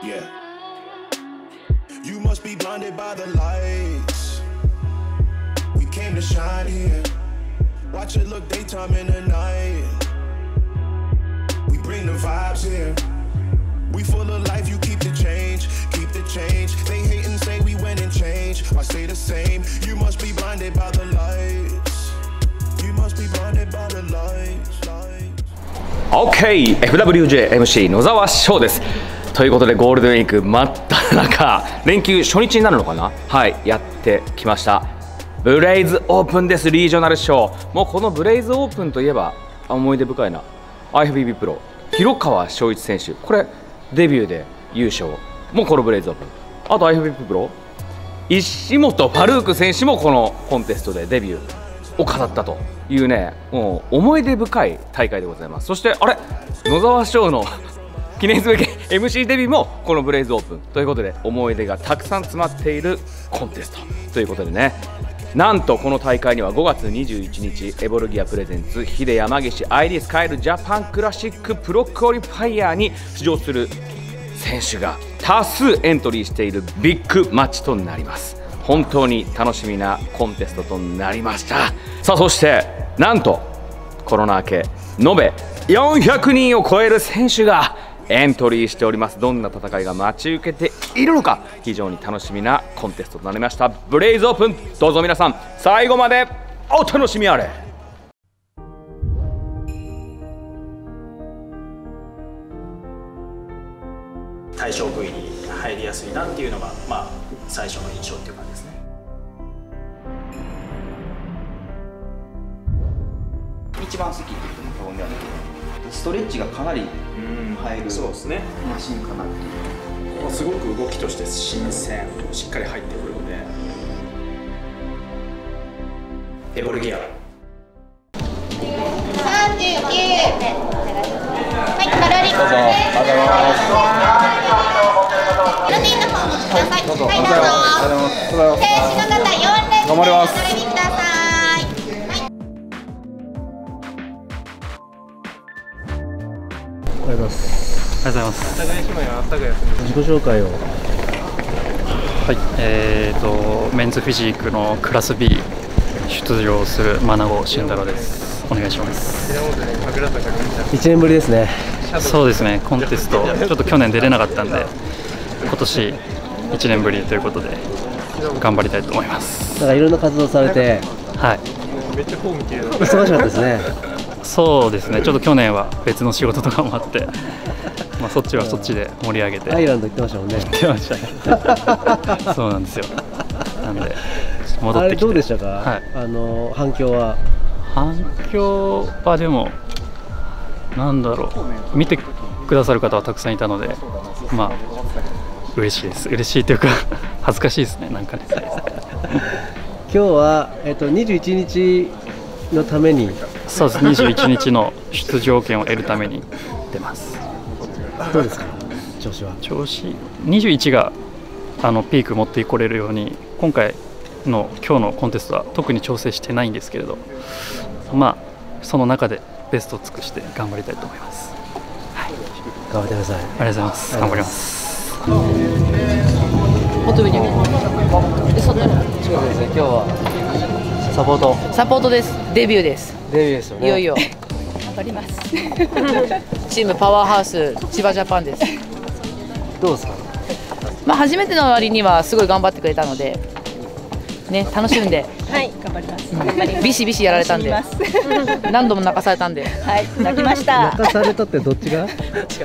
Yeah. You must be blinded by the lights. We came to shine here. Watch it look daytime in the night. We bring the vibes here. We full of life, you keep the change, keep the change. They hate and say we went and changed. I stay the same. You must be blinded by the lights. You must be blinded by the lights. OK! FWJMC 野沢翔です。ということでゴールデンウィーク真っ只中、連休初日になるのかな、はい、やってきました。ブレイズオープンです。リージョナル賞。もうこのブレイズオープンといえば思い出深いな IFBB プロ広川翔一選手、これデビューで優勝もうこのブレイズオープン。あと IFBB プロ石本ファルーク選手もこのコンテストでデビューを飾ったというね、もう思い出深い大会でございます。そしてあれ野沢翔の記念すべき MC デビューもこのブレイズオープンということで、思い出がたくさん詰まっているコンテストということでね、なんとこの大会には5月21日エボルギアプレゼンツヒデ山岸アイリスカイルジャパンクラシックプロクオリファイヤーに出場する選手が多数エントリーしているビッグマッチとなります。本当に楽しみなコンテストとなりました。さあそしてなんとコロナ明け延べ400人を超える選手がエントリーしております。どんな戦いが待ち受けているのか、非常に楽しみなコンテストとなりました。ブレイズオープン、どうぞ皆さん最後までお楽しみあれ。 対象部位に入りやすいなっていうのが、最初の印象っていう感じですね。 一番好きって言っても過言ではないけど、ストレッチがかなり入るそうですね、 マシンかなっていう。 すごく動きとして新鮮、しっかり入ってくるので。エボルギア 39名。はい、カロリーコーです。プロテインの方もください。はい、どうぞ。選手の方4連続でお並びください。 ありがとうございます。ありがとうございます。自己紹介を。 はい、メンズフィジークのクラス B 出場する真名慎太郎です。お願いします。 1年ぶりですね。 そうですね、コンテストちょっと去年出れなかったんで、今年1年ぶりということで頑張りたいと思います。 なんかいろんな活動されて、 はい、 忙しかったですね。 そうですね、ちょっと去年は別の仕事とかもあって、そっちはそっちで盛り上げて。 アイランド行ってましたもんね。 行ってましたね。そうなんですよ。なんで戻ってきて。 どうでしたか？ はい、 反響は。 反響はでもなんだろう、見てくださる方はたくさんいたので、嬉しいです。嬉しいというか恥ずかしいですね、なんかね。 今日は21日のために。 そうです。21日の出場権を得るために出ます。 どうですか、調子は。 調子21がピーク持ってこれるように、今日のコンテストは特に調整してないんですけれど、その中でベストを尽くして頑張りたいと思います。はい、 頑張ってください。 ありがとうございます。頑張ります。 本当に。 そうですね。今日はサポートです。 デビューです。 デビューですよね。 いよいよ頑張ります。チームパワーハウス千葉ジャパンです。 どうですか。 初めての割にはすごい頑張ってくれたのでね、楽しんで。 はい、頑張ります。 ビシビシやられたんで、何度も泣かされたんで。 はい、泣きました。 泣かされたってどっちが？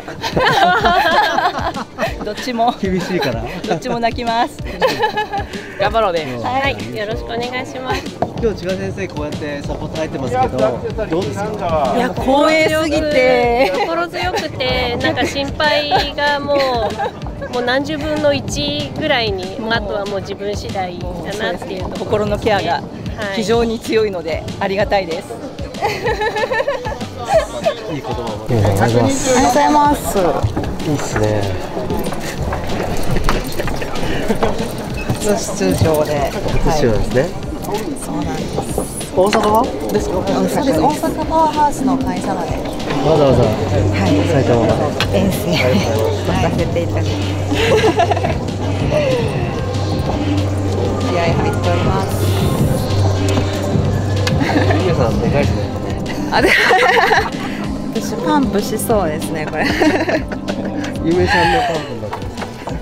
どっちも厳しいから。 どっちも泣きます。 頑張ろうね。 はい、よろしくお願いします。 今日千葉先生こうやってサポート入ってますけど、どうですか？ いや、光栄すぎて心強くて、なんか心配がもう何十分の1ぐらいに、あとはもう自分次第だなっていう心のケアが非常に強いのでありがたいです。 いい言葉も。ありがとうございます。 ありがとうございます。 いいっすね。 初出場で。 初出場ですね。 そうなんです。 大阪はですか？ そうです。大阪パワーハウスの会社まで。 わざわざ埼玉まで遠征させていただいて。気合い入っております。 ゆめさんでかいですね。 あ、で、私パンプしそうですねこれ。 ゆめさんのパンプになってます。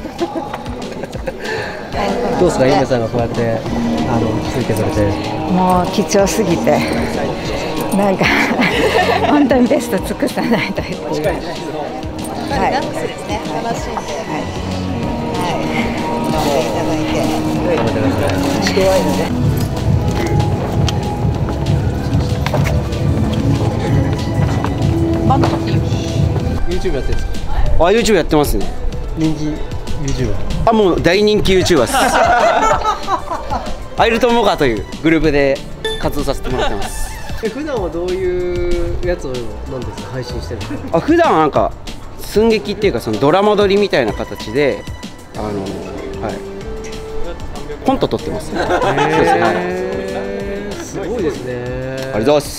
どうですか、ゆめさんがこうやって続けされて。 もう貴重すぎて、なんか本当にベスト尽くさないという。はい。ダンスですね。楽しんで。はい。はい。いただいて。頑張ってください。弱いので。 YouTube やってるんですか？ あ、YouTube やってますね。 人気 YouTuber。 あ、もう大人気 YouTuber です。アイルトモガというグループで活動させてもらってます。 普段はどういうやつをなんですか配信してるんですか？ あ、普段はなんか寸劇っていうかそのドラマ撮りみたいな形ではい、コント撮ってます。 すごいですね。 ありがとうございます。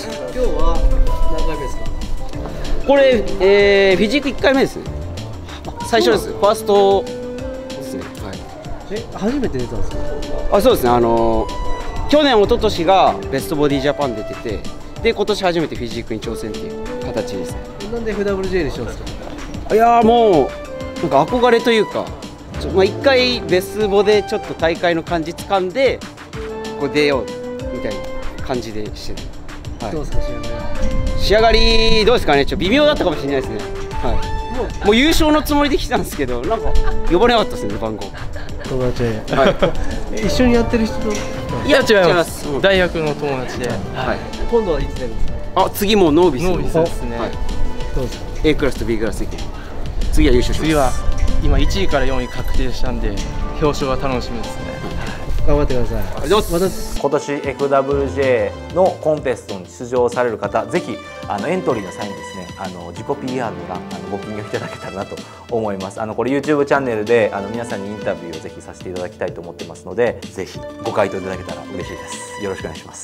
今日は何回目ですか？ これ、フィジーク1回目ですね。最初です。ファーストですね。はい。 初めて出たんですか？ あ、そうですね。去年、一昨年がベストボディジャパン出てて、で今年初めてフィジークに挑戦っていう形ですね。 なんで FWJ にしますか？ いやー、もうなんか憧れというか、1回ベスボでちょっと大会の感じ掴んでこう出ようみたいな感じでしてる。はい、 どうですか仕上がりどうですかね。微妙だったかもしれないですね。はい。もう優勝のつもりで来たんですけど、なんか呼ばれなかったですね、番号。 友達。はい。一緒にやってる人？ いや違います。大学の友達で。 はい。今度はいつ出るんですか？ あ、次もうノービス。 ノービスですね。 どうですか？ A クラスと B クラスいける。次は優勝します。 次は今1位から4位確定したんで表彰は楽しみですね。 頑張ってください。 ありがとうございます。 今年 FWJ のコンテストに出場される方、ぜひエントリーの際にですね、自己 PR の欄ご記入いただけたらなと思います。これ YouTube チャンネルで皆さんにインタビューをぜひさせていただきたいと思ってますので、ぜひご回答いただけたら嬉しいです。よろしくお願いします。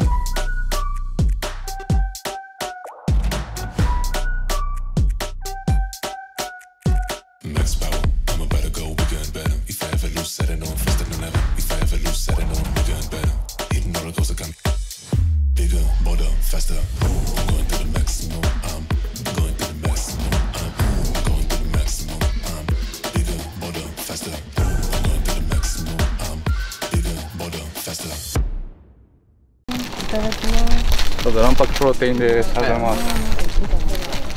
どうぞ、卵白プロテインです。ありがとうございます。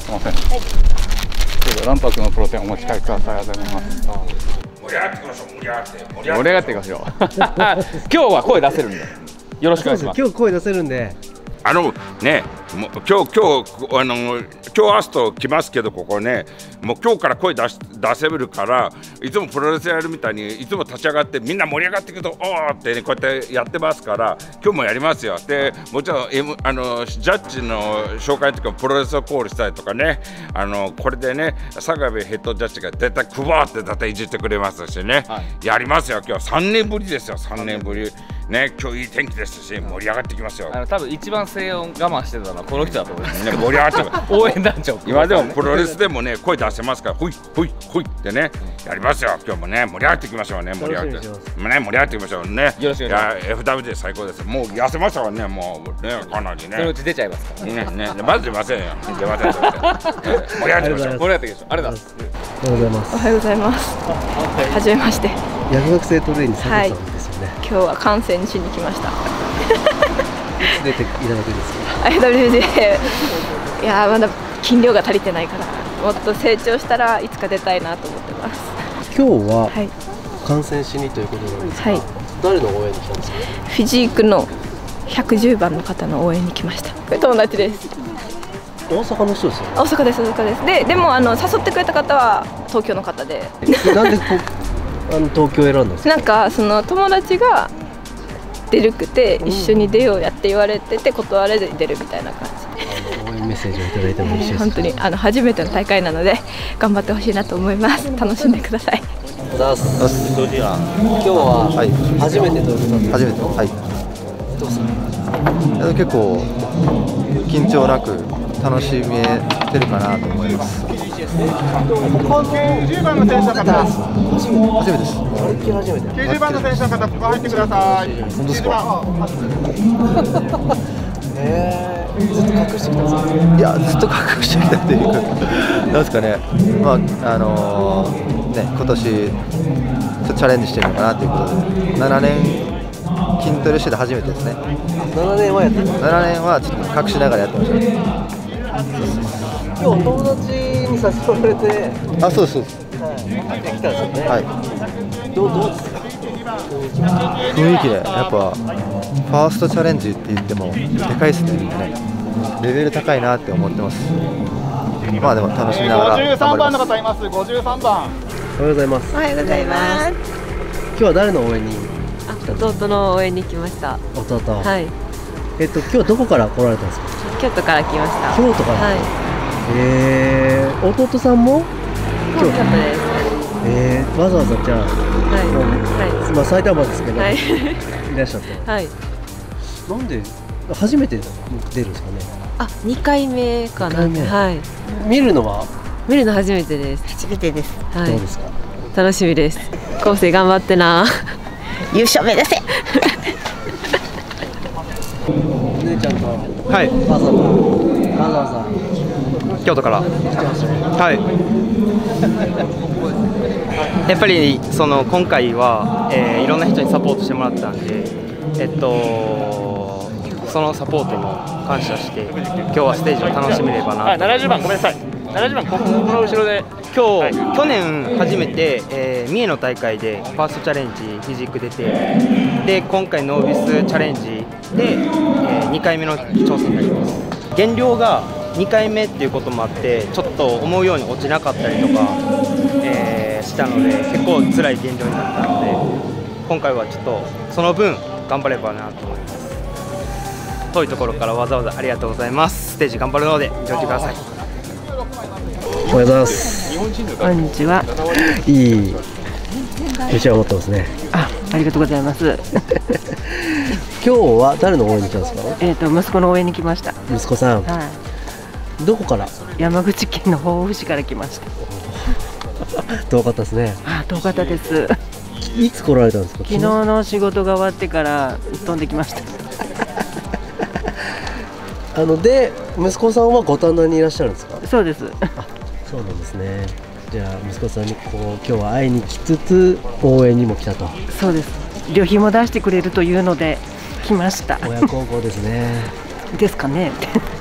すみません。どうぞ、卵白のプロテインお持ち帰りください。ありがとうございます。 盛り上がっていきましょう。盛り上がって。 盛り上がっていきましょう。今日は声出せるんで。よろしくお願いします。 今日声出せるんで。 ね、もう今日明日と来ますけど、ここね、もう今日から声出せるから、いつもプロレスやるみたいにいつも立ち上がってみんな盛り上がっていくとおーってね、こうやってやってますから、今日もやりますよ。でもちろん、ジャッジの紹介とかプロレスをコールしたりとかね、これでね坂部ヘッドジャッジが絶対クワーって絶対いじってくれますしね、はい、やりますよ。今日3年ぶりですよ。3年ぶりね、今日いい天気ですし盛り上がってきますよ。 多分一番声音我慢してたのはこの人だと思いますね。盛り上がって応援団長。 今でもプロレスでもね声出せますから、ほいほいほいってねやりますよ。今日もね盛り上がっていきましょうね。盛り上がっていきましょうね。 よろしくお願いします。 FW で最高です。もう痩せましたからね、もうねかなりね。 そのうち出ちゃいますからね。まず出ませんよ。出ません。盛り上がっていきましょう。 盛り上がっていきましょう。ありがとうございます。 おはようございます。 おはようございます。はじめまして。 薬学生トレイン佐藤さんですよね。 今日は観戦しに来ました。 いつ出ていただくんですか？ FWJ いやまだ筋量が足りてないから、もっと成長したらいつか出たいなと思ってます。 今日は観戦しにということなんですが、誰の応援に来たんですか？ フィジークの110番の方の応援に来ました。これ友達です。 大阪の人ですよね。 大阪です。大阪です。でも誘ってくれた方は東京の方で。 なんで東京選んだんですか？ なんかその友達が出るくて一緒に出ようやって言われてて断れずに出るみたいな感じ。 応援メッセージをいただいてもいいですか？ 本当に初めての大会なので頑張ってほしいなと思います。楽しんでください。 今日は初めてということで。 初めて。はい。 結構緊張なく楽しめてるかなと思います。 90番の選手の方、 初めてです。 90番の選手の方、ここ入ってください。 本当ですか？ ずっと隠してきたんですか？ いや、ずっと隠してきたっていうか、なんですかね、まあね、今年ちょっとチャレンジしてるのかなということで、7年筋トレしてて初めてですね。 7年はやってた。 7年はちょっと隠しながらやってました。 今日お友達に誘われて、 あ、そうですそうです。 はい、来たんですよね。 はい。 どうですか？ 雰囲気でやっぱファーストチャレンジって言ってもでかいですね。レベル高いなって思ってます。まあでも楽しみながら頑張ります。 53番の方います。53番。 おはようございます。 おはようございます。 今日は誰の応援に来たんですか？ 弟の応援に来ました。 弟。 はい。 今日どこから来られたんですか？ 京都から来ました。 京都から。 はい。 弟さんも京都です。 わざわざじゃあ、 はい。 まあ埼玉ですけど、 はい、 いらっしゃって。 はい。 なんで初めて出るんですかね。 あ、2回目かな。はい。 見るのは初めてです。 初めてです。 はい。 どうですか。 楽しみです。昴生頑張ってな。 優勝目指せ。 姉ちゃんと。 はい。 わざわざ。 京都から。はい。やっぱりその今回はいろんな人にサポートしてもらったんで、そのサポートも感謝して今日はステージを楽しめればな。 70番ごめんなさい。70番この後ろで。 今日、去年初めて、三重の大会でファーストチャレンジフィジーク出て、で今回ノービスチャレンジで、2回目の挑戦になります。減量が2回目っていうこともあってちょっと思うように落ちなかったりとか、したので結構辛い減量になったので今回はちょっとその分頑張ればなと思います。遠いところからわざわざありがとうございます。ステージ頑張るので乗ってください。 おはようございます。 こんにちは。 いいうちわ持ってますね。 ありがとうございます。 今日は誰の応援に来たんですか？ 息子の応援に来ました。 息子さん。 はい。 どこから？ 山口県の防府市から来ました。 遠かったですね。 遠かったです。 いつ来られたんですか？ 昨日の仕事が終わってから飛んできました。 で息子さんは五反田にいらっしゃるんですか？ そうです。 そうなんですね。じゃあ息子さんに今日は会いに来つつ応援にも来たと。 そうです。旅費も出してくれるというので来ました。 親孝行ですね。 ですかね。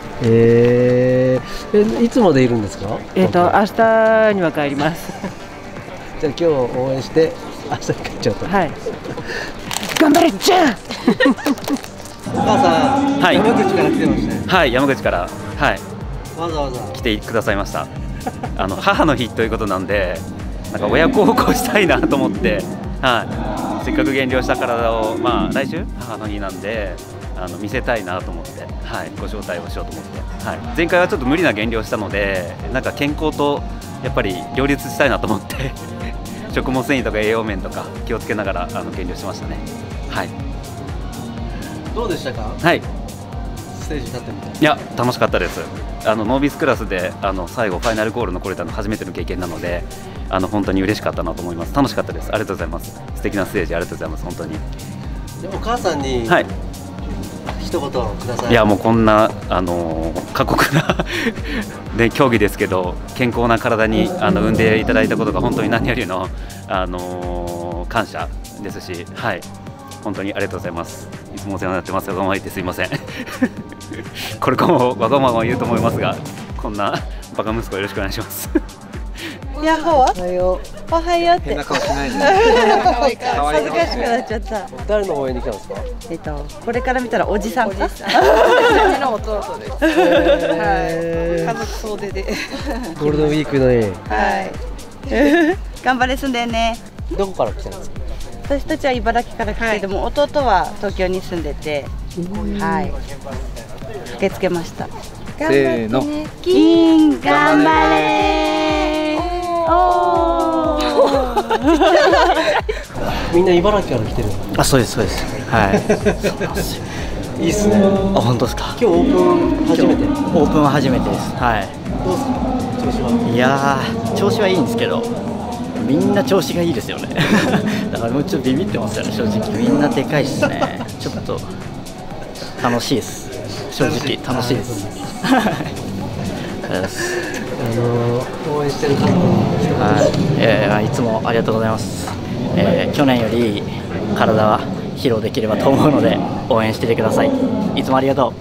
いつまでいるんですか？ 明日には帰ります。 じゃあ今日応援して明日に帰っちゃうと。 はい。頑張れじゃん。 お母さん、 はい、 山口から来てましたね。 はい、山口から、はい、 わざわざ来てくださいました。母の日ということなんで、なんか親孝行したいなと思って、はい、せっかく減量した体を、まあ来週母の日なんで見せたいなと思って、はい、ご招待をしようと思って、はい、前回はちょっと無理な減量したので、なんか健康とやっぱり両立したいなと思って食物繊維とか栄養面とか気をつけながら減量しましたね。はい。 どうでしたか？ はい。 ステージ立ってみて。 いや、楽しかったです。ノービスクラスで最後ファイナルゴール残れたの初めての経験なので、本当に嬉しかったなと思います。楽しかったです。ありがとうございます。素敵なステージありがとうございます。本当に。 でお母さんに、 はい、 一言ください。 いやもうこんな過酷なで競技ですけど健康な体に産んでいただいたことが本当に何よりの感謝ですし、はい、本当にありがとうございます。いつもお世話になってます。わがまま言ってすいません。これからもわがまま言うと思いますが、こんなバカ息子よろしくお願いします。 ヤッホー。おはよう。おはようって。 変な顔しないで。 恥ずかしくなっちゃった。 誰の応援に来たんですか？ これから見たらおじさんか。私の弟です。はい。家族総出で。 ゴールデンウィークのに。 はい。頑張れ住んでね。 どこから来たんですか？ 私たちは茨城から来て、でも弟は東京に住んでて、はい。駆けつけました。 せーの。 金頑張れー。おー。 みんな茨城から来てる。 あ、そうですそうです。はい。そうなんですよ。 いいっすね。 あ、本当ですか。 今日オープン初めて。 オープンは初めてです。はい。 どうですか、調子は。 いやー、調子はいいんですけど、みんな調子がいいですよね。だからもうちょっとビビってますよね、正直。みんなでかいっすね。ちょっと楽しいです。正直楽しいです。 応援してる方も。 いつもありがとうございます。去年より体は披露できればと思うので応援しててください。いつもありがとう。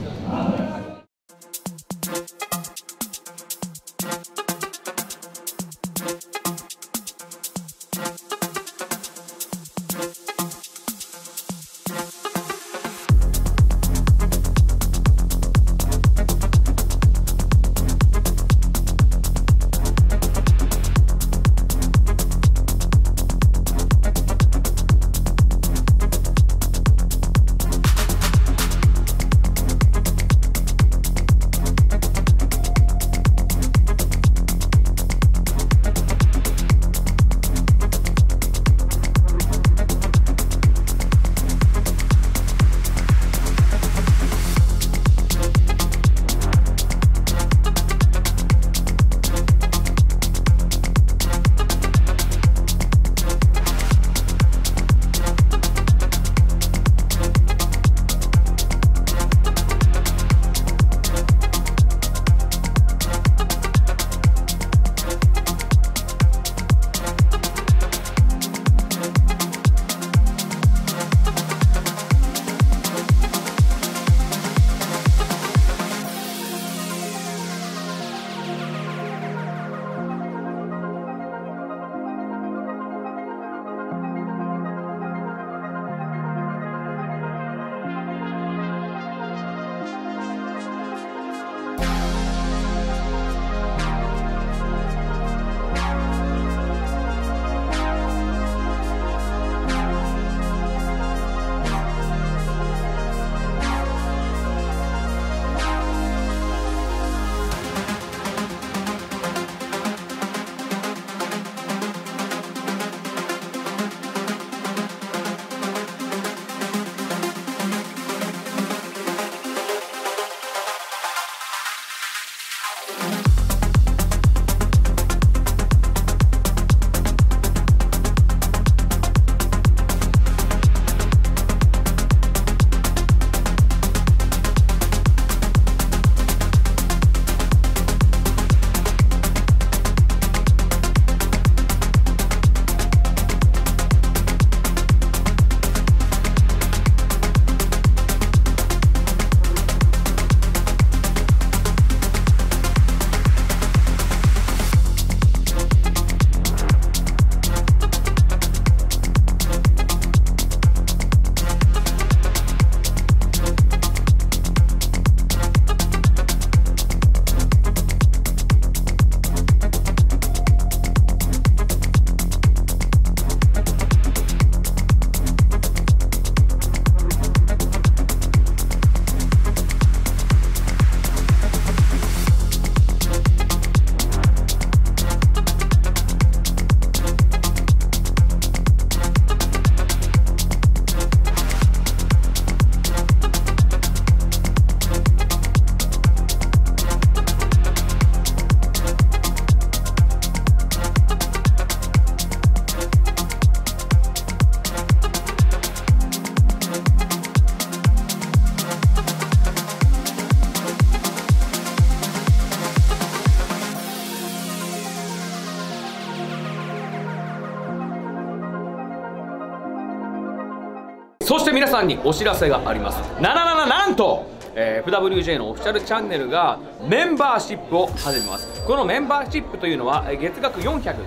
そして皆さんにお知らせがあります。なんと、FWJ のオフィシャルチャンネルがメンバーシップを始めます。このメンバーシップというのは月額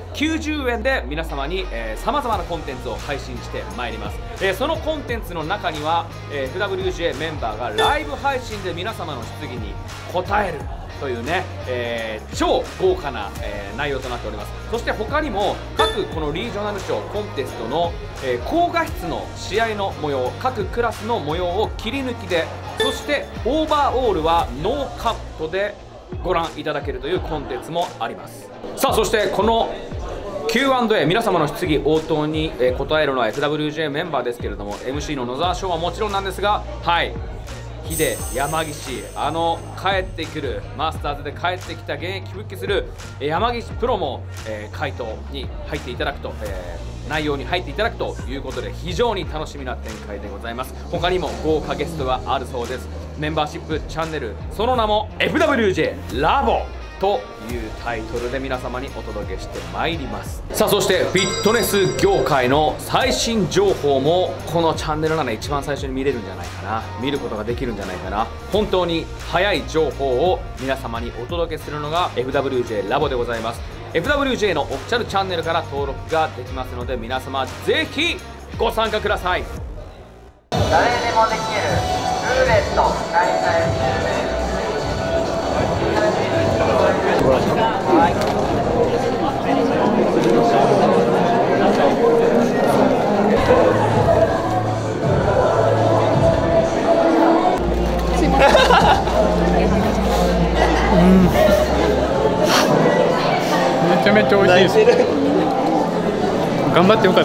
490円で皆様にさまざまなコンテンツを配信してまいります。そのコンテンツの中には FWJ メンバーがライブ配信で皆様の質疑に答えるというね、超豪華な、内容となっております。そして他にも各このリージョナル賞コンテストの、高画質の試合の模様、各クラスの模様を切り抜きで、そしてオーバーオールはノーカットでご覧いただけるというコンテンツもあります。さあ、そしてこの Q&A、皆様の質疑応答に答えるのは FWJ メンバーですけれども、 MC の野沢翔はもちろんなんですが、はい、ヒデ、山岸、帰ってくるマスターズで帰ってきた現役復帰する山岸プロも、回答に入っていただくと、内容に入っていただくということで、非常に楽しみな展開でございます。他にも豪華ゲストがあるそうです。メンバーシップチャンネル、その名も FWJ ラボというタイトルで皆様にお届けしてまいります。さあ、そしてフィットネス業界の最新情報もこのチャンネルなら一番最初に見れるんじゃないかな、見ることができるんじゃないかな。本当に早い情報を皆様にお届けするのが FWJ ラボでございます。 FWJ のオフィシャルチャンネルから登録ができますので、皆様ぜひご参加ください。 誰でもできるルーレット開催中です。 めちゃめちゃ美味しいです。頑張ってよかった。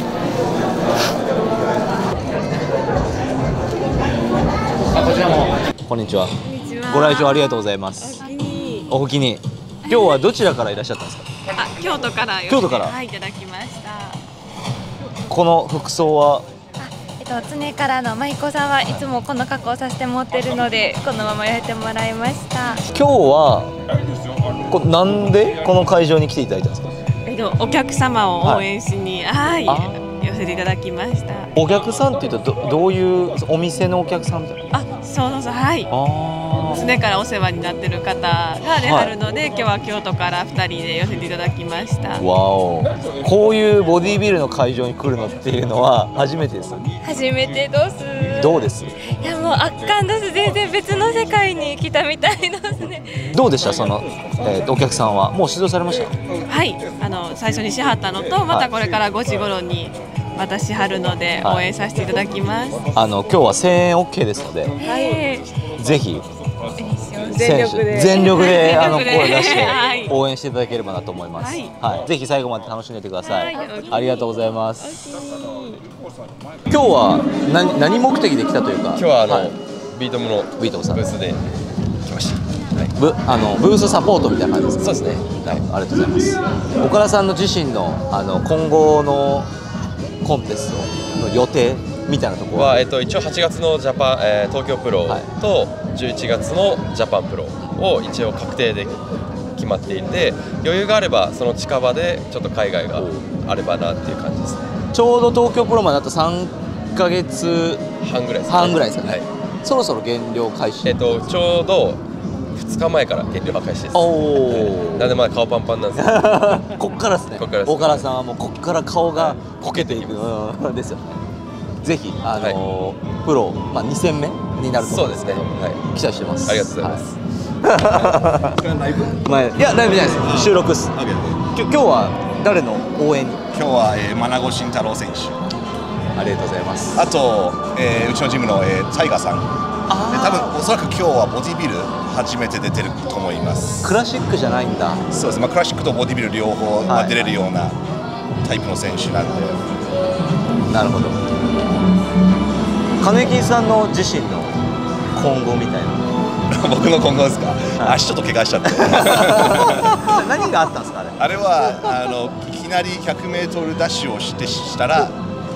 こちらもこんにちは。ご来場ありがとうございます。おおきに。今日はどちらからいらっしゃったんですか。 京都から。 京都から。 はい、いただきました。 この服装は。 常からの舞妓さんはいつもこの格好をさせてもらってるので、このままやってもらいました。 今日はなんでこの会場に来ていただいたんですか。 お客様を応援しに、はい、寄せていただきました。 お客さんっていうとどういうお店のお客さんみたいな。 そうそう、はい。常からお世話になってる方が出はるので、今日は京都から2人で寄せていただきました。 わお。こういうボディービルの会場に来るのっていうのは初めてです。 初めてです。 どうです。 いや、もう圧巻です。全然別の世界に来たみたいですね。 どうでした、その、お客さんはもう指導されました。 はい、最初にしはったのと、またこれから5時頃にまたしはるので応援させていただきます。 今日は1000円 OK ですので、 はい、 ぜひ全力で声出して応援していただければなと思います。はい、ぜひ最後まで楽しんでいてください。ありがとうございます。今日は何目的で来たというか。 今日はビートムのブースで来ました。 ブースサポートみたいな感じですか。 そうですね。 はい、ありがとうございます。岡田さんの自身の今後のコンテストの予定みたいなところは、 一応8月の東京プロと11月のジャパンプロを一応確定で決まっていて、余裕があればその近場でちょっと海外があればなっていう感じですね。 ちょうど東京プロまであと3ヶ月半ぐらいですかね。そろそろ減量開始。 ちょうど2日前から減量開始です。なんでまだ顔パンパンなんですよ。 こっからですね。岡田さんはもうこっから顔がこけていくですよね。ぜひプロ2戦目になると思うんですけど、期待してます。 ありがとうございます。 いやライブじゃないです。収録です。今日は誰の応援に？ 今日は真名子慎太郎選手。 ありがとうございます。 あとうちのジムのタイガーさん。多分おそらく今日はボディビル初めて出てると思います。 クラシックじゃないんだ。 そうです。クラシックとボディビル両方出れるようなタイプの選手なんで。 なるほど。金木さんの自身の今後みたいな。 僕の今後ですか。足ちょっと怪我しちゃって。 何があったんですかあれはいきなり 100m ダッシュをしたら、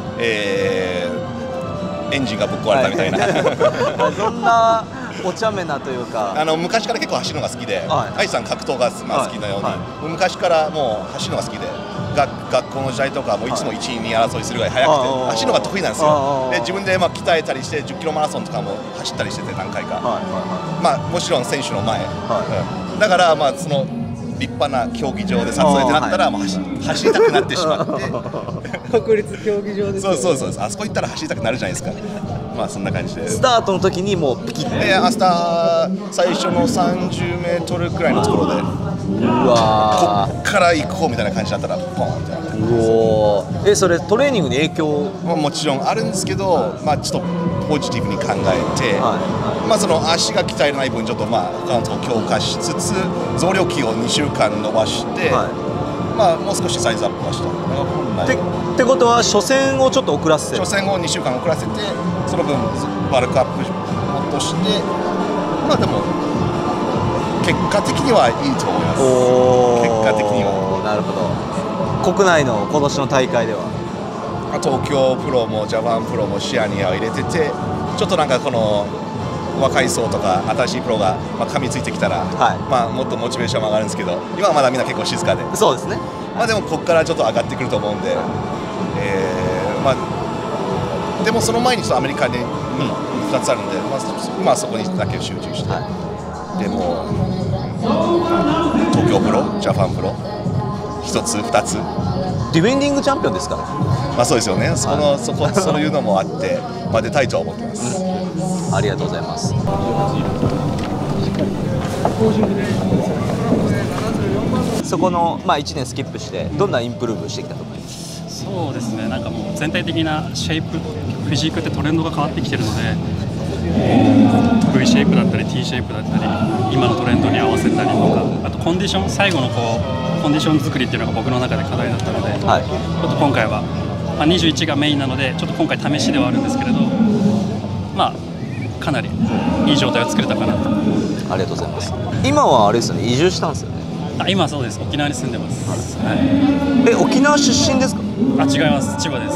エンジンがぶっ壊れたみたいな。 そんなお茶目なというか。 昔から結構走るのが好きで、愛さん格闘が好きなように、昔からもう走るのが好きで、学校の時代とかもいつも1位2位争いするぐらい速くて走るのが得意なんですよ。で自分で鍛えたりして10キロマラソンとかも走ったりしてて何回か。もちろん選手の前。だからその立派な競技場で撮影ってなったら走りたくなってしまって。 国立競技場です。 そうあそこ行ったら走りたくなるじゃないですか。そんな感じでスタートの時にもうピキッて明日最初の30メートルくらいのところで、 うわこっから行こうみたいな感じだったらポンってなって。 うお。それトレーニングに影響もちろんあるんですけど、ちょっとポジティブに考えて、その足が鍛えられない分ちょっと他のとこ強化しつつ増量期を2週間伸ばして、 まあもう少しサイズアップはした。 ってことは初戦をちょっと遅らせて、 初戦を2週間遅らせて、その分バルクアップ落として、まあでも結果的にはいいと思います。結果的には。 なるほど。国内の今年の大会では、 東京プロもジャパンプロも視野には入れてて、ちょっとなんかこの若い層とか新しいプロが噛みついてきたら、まあもっとモチベーションも上がるんですけど、今はまだみんな結構静かで。 そうですね。 まあでもここからちょっと上がってくると思うんで、まあでもその前にちょっとアメリカに2つあるんで、まあ今はそこにだけ集中して、でも東京プロ、ジャパンプロ1つ2つ。 ディフェンディングチャンピオンですから。 まあそうですよね。そういうのもあって、まあ出たいとは思ってます。 ありがとうございます。そこのまあ1年スキップしてどんなインプルーブしてきたと思います？ そうですね。なんかもう全体的なシェイプ、フィジークってトレンドが変わってきてるので、V シェイプだったり T シェイプだったり、今のトレンドに合わせたりとか、あとコンディション、最後のコンディション作りっていうのが僕の中で課題だったので、ちょっと今回は、21がメインなのでちょっと今回試しではあるんですけれど、まあかなりいい状態を作れたかなと。 ありがとうございます。今はあれですよね、移住したんですよね。 今そうです。沖縄に住んでます。 沖縄出身ですか？ 違います。千葉です。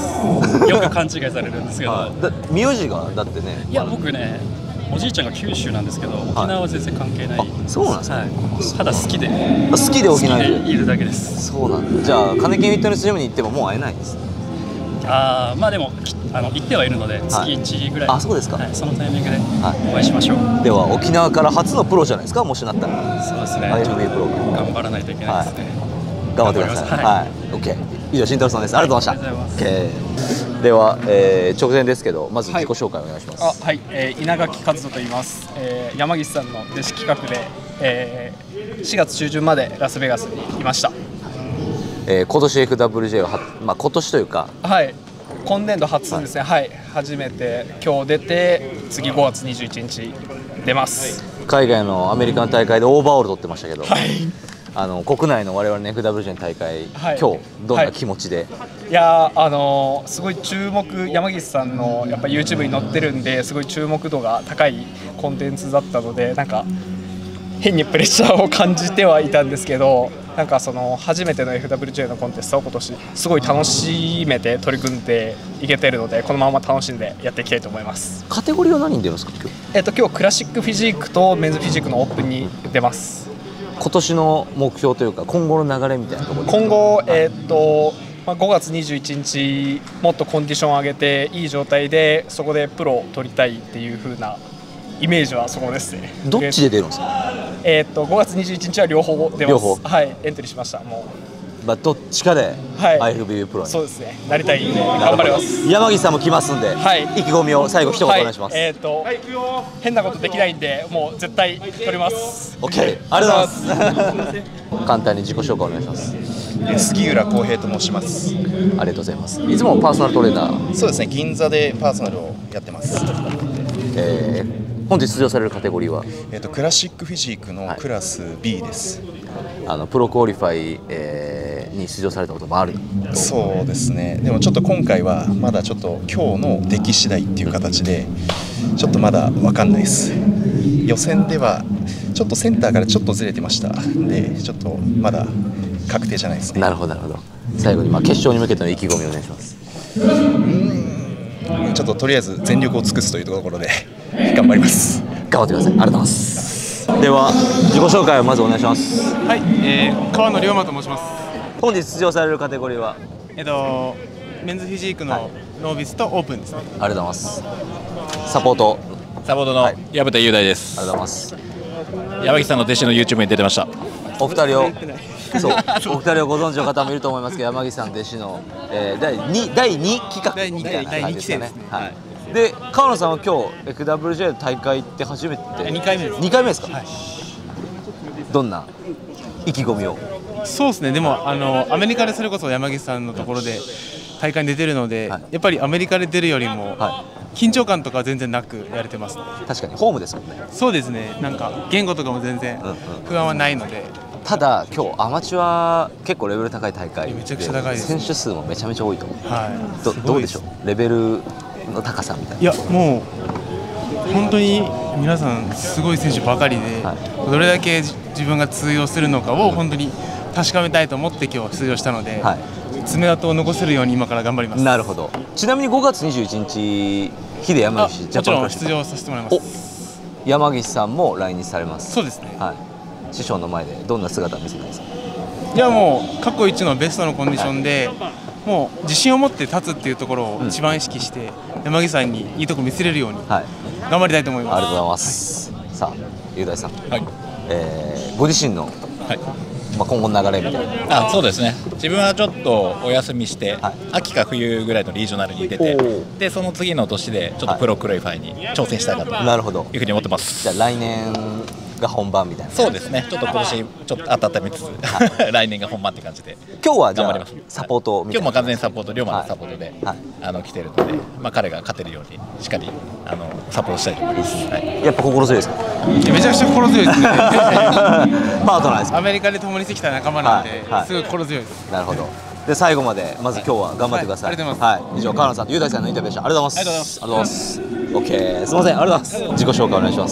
よく勘違いされるんですけど。 名字がだってね。 いや僕ね、おじいちゃんが九州なんですけど、沖縄は全然関係ない。 そうなんですか。 ただ好きで。 好きで沖縄にいるだけです。 そうなんだ。じゃあ金金フィットネスジムに行ってももう会えないんです。 まあでも行ってはいるので月1ぐらい。あ、 そうですか。 そのタイミングでお会いしましょう。 では沖縄から初のプロじゃないですか、もしなったら。 そうですね。 IFB プロ。 頑張らないといけないですね。 頑張ってください。はい。OK。以上、慎太郎さんです。ありがとうございました。OK。では直前ですけど、まず自己紹介お願いします。 はい。稲垣和人と言います。山岸さんの弟子企画で4月中旬までラスベガスにいました。 今年 FWJ はまあ今年というか、 はい今年度初ですね。はい初めて今日出て次5月21日出ます。 海外のアメリカの大会でオーバーオール取ってましたけど、国内の我々の FWJ の大会、今日どんな気持ちで？ いやすごい注目、山岸さんのやっぱ YouTube に載ってるんですごい注目度が高いコンテンツだったので、なんか変にプレッシャーを感じてはいたんですけど、なんかその初めての FWJ のコンテストを今年すごい楽しめて取り組んでいけてるので、このまま楽しんでやっていきたいと思います。 カテゴリーは何に出るんですか？ 今日クラシックフィジークとメンズフィジークのオープンに出ます。 今年の目標というか今後の流れみたいなところ。 今後5月21日もっとコンディションを上げていい状態でそこでプロを取りたいっていう風なイメージはそこですね。 どっちで出るんですか ？5月21日は両方出ます。 両方。 はい、エントリーしました。もう。どっちかで IFBB プロに。 そうですね。なりたいんで頑張ります。 山岸さんも来ますんで、意気込みを最後一言お願いします。 変なことできないんで、もう絶対取ります。 OK。ありがとうございます。簡単に自己紹介お願いします。 杉浦康平と申します。 ありがとうございます。いつもパーソナルトレーナー。 そうですね。銀座でパーソナルをやってます。 本日出場されるカテゴリーは、 クラシックフィジークのクラス B です。 プロクオリファイ、に出場されたこともある。 そうですね。でもちょっと今回はまだちょっと今日の出来次第っていう形でちょっとまだ分かんないです。予選ではちょっとセンターからちょっとずれてましたで、ちょっとまだ確定じゃないですね。 なるほどなるほど。最後に決勝に向けての意気込みをお願いします。 ちょっととりあえず全力を尽くすというところで頑張ります。 頑張ってください。ありがとうございます。では自己紹介をまずお願いします。 はい、川野龍馬と申します。 本日出場されるカテゴリーはメンズフィジークのノービスとオープンですね。 ありがとうございます。サポートの薮田雄大です。 ありがとうございます。 山岸さんの弟子の YouTube に出てました。 お二人をご存知の方もいると思いますけど、山岸さんの弟子の、第2企画みたいな感じですかね。で川野さんは今日 FWJ の大会って初めて 2回目です。 2回目ですか？どんな意気込みを？ そうですね。でもアメリカでそれこそ山岸さんのところで大会に出てるので、やっぱりアメリカで出るよりも緊張感とかは全然なくやれてますね。 確かにホームですもんね。 そうですね。なんか言語とかも全然不安はないので、 ただ今日アマチュア結構レベル高い大会で、 めちゃくちゃ高いです、 選手数もめちゃめちゃ多いと、 はい、 どうでしょう、レベルの高さみたいな。 いやもう本当に皆さんすごい選手ばかりで、どれだけ自分が通用するのかを本当に確かめたいと思って今日出場したので、爪痕を残せるように今から頑張ります。 なるほど。ちなみに5月21日秀山岸ジャパンクラシック、 もちろん出場させてもらいます。 山岸さんも来日されます。 そうですね、 はい、師匠の前でどんな姿を見せたんですか。 いやもう過去一のベストのコンディションで、もう自信を持って立つっていうところを一番意識して、山岸さんにいいところ見せれるように頑張りたいと思います。 ありがとうございます。さあ雄大さん、ご自身の、今後の流れみたいな。 そうですね、自分はちょっとお休みして、秋か冬ぐらいのリージョナルに出て、でその次の年でちょっとプロクラリファイに挑戦したいかというふうに思ってます。 じゃあ来年が本番みたいな。 そうですね、ちょっと今年ちょっと温めつつ、来年が本番って感じで今日はじゃあサポートみたいな。 今日も完全にサポート、龍馬のサポートで来てるので、彼が勝てるようにしっかりサポートしたいと思います。 やっぱ心強いですか。 めちゃくちゃ心強いですね。 パートナーですか。 アメリカで共にしてきた仲間なんで、すごい心強いです。 なるほど。で最後までまず今日は頑張ってください。 ありがとうございます。 以上川野さんと雄大さんのインタビューでした。ありがとうございます。ありがとうございます。オッケー、すみません、ありがとうございます。自己紹介お願いします。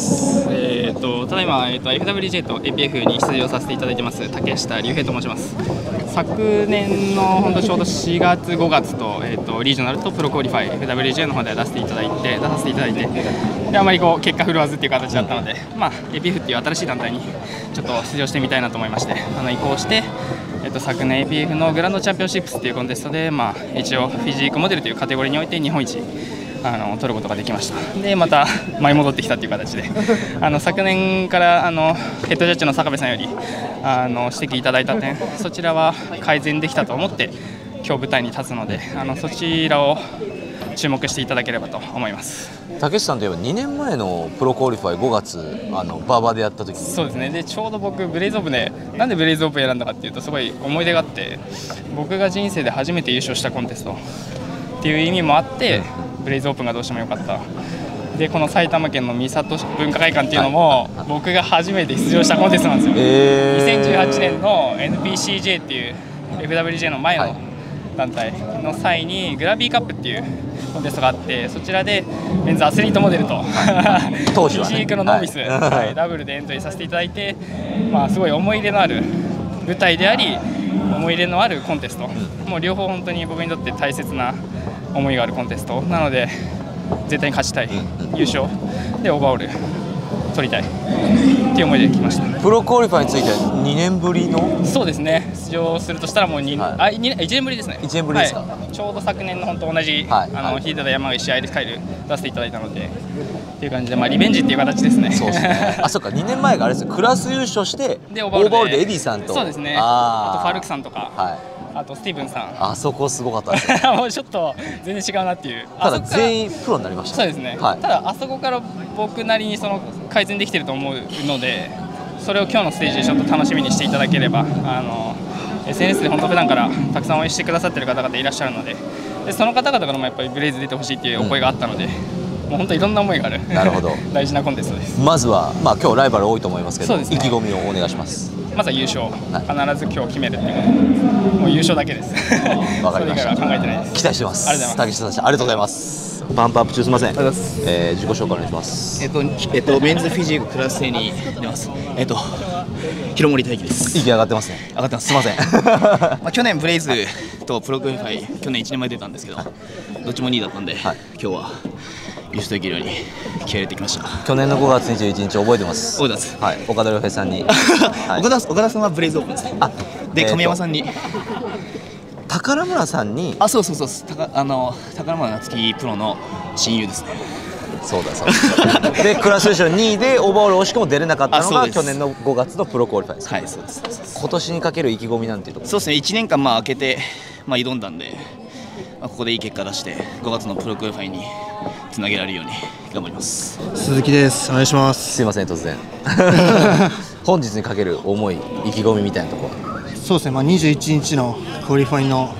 ただいまFWJ と APF に出場させていただいてます竹下隆平と申します。昨年の本当ちょうど4月5月とリージョナルとプロクオリファイ FWJ の方で出させていただいて、であまりこう結果振るわずっていう形だったので、APF っていう新しい団体にちょっと出場してみたいなと思いまして移行して。昨年 APF のグランドチャンピオンシップスっていうコンテストで、一応フィジークモデルというカテゴリーにおいて日本一取ることができました。でまた舞い戻ってきたという形で昨年からヘッドジャッジの坂部さんより指摘いただいた点、そちらは改善できたと思って今日舞台に立つのでそちらを注目していただければと思います。 竹下さんといえば2年前のプロクオリファイ5月バーバーでやった時に、 そうですね、でちょうど僕ブレイズオープンでなんでブレイズオープン選んだかっていうとすごい思い出があって、僕が人生で初めて優勝したコンテストっていう意味もあってブレイズオープンがどうしてもよかった。でこの埼玉県の三郷文化会館っていうのも僕が初めて出場したコンテストなんですよ。2018年の NPCJ っていう FWJ の前の団体の際にグラビーカップっていうコンテストがあって、そちらでメンズアスリートモデルと当時はね PC クのノービス、ダブルでエントリーさせていただいて、すごい思い入れのある舞台であり思い入れのあるコンテスト、もう両方本当に僕にとって大切な思いがあるコンテストなので絶対に勝ちたい、優勝でオーバーオール取りたいっていう思いで来ました。 プロクオリファイについては2年ぶりの。 そうですね、出場するとしたらもう1年ぶりですね。 1年ぶりですか。 ちょうど昨年の本当同じ秀田山口試合で帰る出していただいたのでっていう感じで、リベンジっていう形ですね。 そうですね。あ、そうか、2年前があれですよ、クラス優勝してオーバーオールでエディさんと。 そうですね。あとファルクさんとか、あとスティーブンさん、 あそこすごかったですね。 もうちょっと全然違うなっていう。 ただ全員プロになりました。 そうですね。ただあそこから僕なりにその改善できてると思うので、それを今日のステージでちょっと楽しみにしていただければ、SNS で本当普段からたくさん応援してくださってる方々いらっしゃるので、その方々からもやっぱりブレイズ出てほしいっていうお声があったので、もう本当いろんな思いがある。なるほど。大事なコンテストです。 まずは今日ライバル多いと思いますけど、意気込みをお願いします。 まずは優勝、必ず今日決めるっていうこと、もう優勝だけです。 わかりました。 それ以外は考えてないです。 期待してます。竹下さん、ありがとうございます。バンプアップ中すみません。自己紹介お願いします。 メンズフィジーククラス A に出ます。広森大輝です。 息上がってますね。 上がってます。 すみません。 去年ブレイズとプロクオリファイ去年1年前出たんですけど、どっちも2位だったんで、今日は優勝できるように気合い入れてきました。 去年の5月21日覚えてます。 覚えてます。 はい。岡田亮平さんに。 岡田さんはブレイズオープンですね。で亀山さんに。 宝村さんに。 そう宝村夏樹プロの親友ですね。 そうだ。でクラス優勝2位でオーバーオール惜しくも出れなかったのが去年の5月のプロクオリファイです。 はい、そうです。 今年にかける意気込みなんていうところ。 そうですね。1年間空けて挑んだんで、ここでいい結果出して5月のプロクオリファイにつなげられるように頑張ります。 鈴木です。お願いします。 すいません突然。本日にかける思い、意気込みみたいなところ。 そうですね。21日のクオリファイの